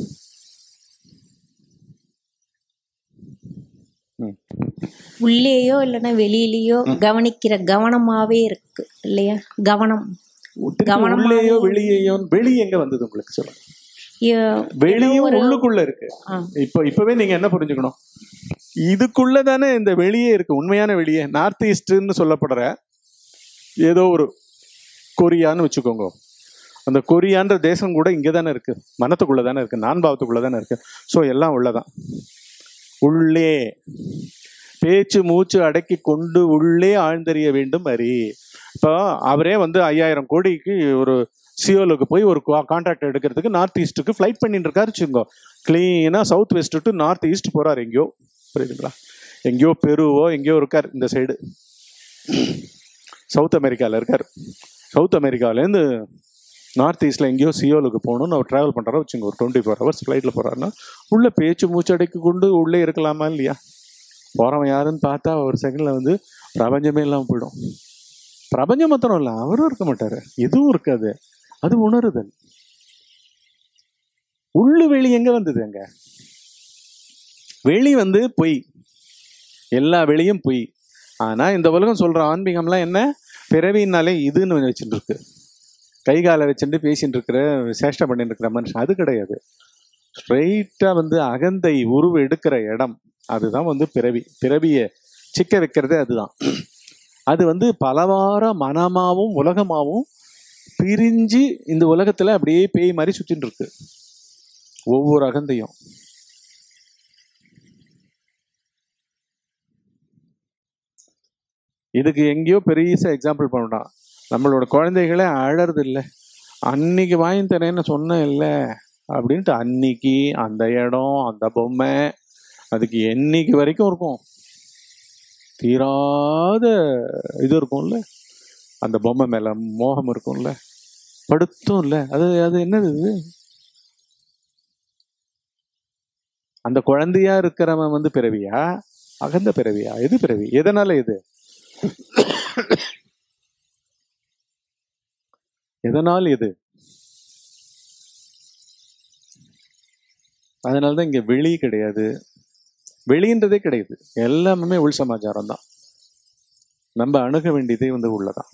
[SPEAKER 3] உள்ளேயோ இல்லைன்னா வெளியிலயோ கவனிக்கிற கவனமாவே இருக்கு இல்லையா? கவனம்
[SPEAKER 2] உள்ளேயோ வெளியேயோ. வெளி எங்க வந்தது உங்களுக்கு சொல்லுங்க? வெளியும் உள்ளுக்குள்ள இருக்கு. இப்பவே நீங்க என்ன புரிஞ்சுக்கணும், இதுக்குள்ளதானே இந்த வெளியே இருக்கு. உண்மையான வெளியே நார்த் ஈஸ்ட்னு சொல்லப்படுற ஏதோ ஒரு கொரியான்னு வச்சுக்கோங்க. அந்த கொரியான்ற தேசம் கூட இங்கே தானே இருக்கு, மனத்துக்குள்ள தானே இருக்கு, நான் பாவத்துக்குள்ள தானே இருக்கு. ஸோ எல்லாம் உள்ளதான். உள்ளே பேச்சு மூச்சு அடக்கி கொண்டு உள்ளே ஆழ்ந்தறிய வேண்டும் அறி. இப்போ அவரே வந்து 5000 கோடிக்கு ஒரு சியோலுக்கு போய் ஒரு கான்ட்ராக்ட் எடுக்கிறதுக்கு நார்த் ஈஸ்ட்டுக்கு ஃப்ளைட் பண்ணிட்டு இருக்காரு வச்சுக்கோ. கிளீனா south west to north east போறாரு எங்கேயோ, புரியுதுங்களா? எங்கேயோ பெருவோ எங்கேயோ இருக்கார் இந்த சைடு, சவுத் அமெரிக்காவில் இருக்கார். சவுத் அமெரிக்காவிலேருந்து நார்த் ஈஸ்ட்ல எங்கேயோ சியோலுக்கு போகணும்னு அவர் டிராவல் பண்ணுறாரு வச்சுங்க. ஒரு 24 ஹவர்ஸ் ஃப்ளைட்டில் போகிறாருன்னா உள்ள பேச்சு மூச்சடைக்கு கொண்டு உள்ளே இருக்கலாமா இல்லையா? போகிறவன் யாருன்னு பார்த்தா ஒரு செகண்டில் வந்து பிரபஞ்சமே இல்லாமல் போயிடும். பிரபஞ்சம் மாத்திரம் இல்லை, அவரும் இருக்க மாட்டார், எதுவும் இருக்காது. அது உணருதல். உள்ளு வெளி எங்க வந்தது? அங்க வெளி வந்து பொய், எல்லா வெளியும் பொய். ஆனா இந்த உலகம் சொல்ற ஆன்மீகம்லாம் என்ன, பிறவினாலே இதுன்னு வச்சுட்டு இருக்கு, கை காலை வச்சுட்டு பேசிட்டு இருக்கிற சேஷ்டை பண்ணிட்டு இருக்கிற மனுஷன் அது கிடையாது. ஸ்ட்ரெயிட்டா வந்து அகந்தை உருவ எடுக்கிற இடம், அதுதான் வந்து பிறவி. பிறவிய சிக்க வைக்கிறதே அதுதான். அது வந்து பலவார மனமாவும் உலகமாவும் பிரிஞ்சு இந்த உலகத்துல அப்படியே பேய் மாதிரி சுத்தின்னு இருக்கு ஒவ்வொரு அகந்தையும். இதுக்கு எங்கேயோ பெரிய எக்ஸாம்பிள் பண்ணலாம். நம்மளோட குழந்தைகளே அழறது இல்லை. அன்னைக்கு வாங்கி தரேன்னு சொன்ன இல்லை அப்படின்ட்டு அன்னைக்கு அந்த இடம் அந்த பொம்மை அதுக்கு என்னைக்கு வரைக்கும் இருக்கும், தீராத இது இருக்கும்ல, அந்த பொம்மை மேல மோகம் இருக்கும்ல, படுத்தும் இல்ல. அது அது என்னது இது? அந்த குழந்தையா இருக்கிறவன் வந்து பிறவியா, அகந்த பிறவியா? எது பிறவி? எதனால இது? எதனால் இது? அதனாலதான் இங்க வெளி கிடையாது, வெளின்றதே கிடையாது, எல்லாமே உள் சமாச்சாரம் தான். நம்ம அணுக வேண்டியதே வந்து உள்ளதான்.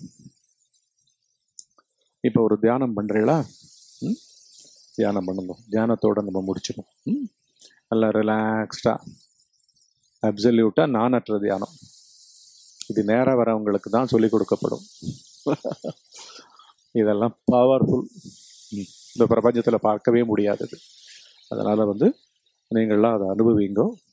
[SPEAKER 2] இப்போ ஒரு தியானம் பண்றீங்களா? தியானம் பண்ணணும். தியானத்தோட நம்ம முடிச்சிடும். நல்லா ரிலாக்ஸ்டா, அப்சல்யூட்டா நானற்ற தியானம். இது நேராக வரவங்களுக்கு தான் சொல்லிக் கொடுக்கப்படும். இதெல்லாம் பவர்ஃபுல். இந்த பிரபஞ்சத்தில் பார்க்கவே முடியாதது. அதனால வந்து நீங்கள்லாம் அதை அனுபவிங்கோ.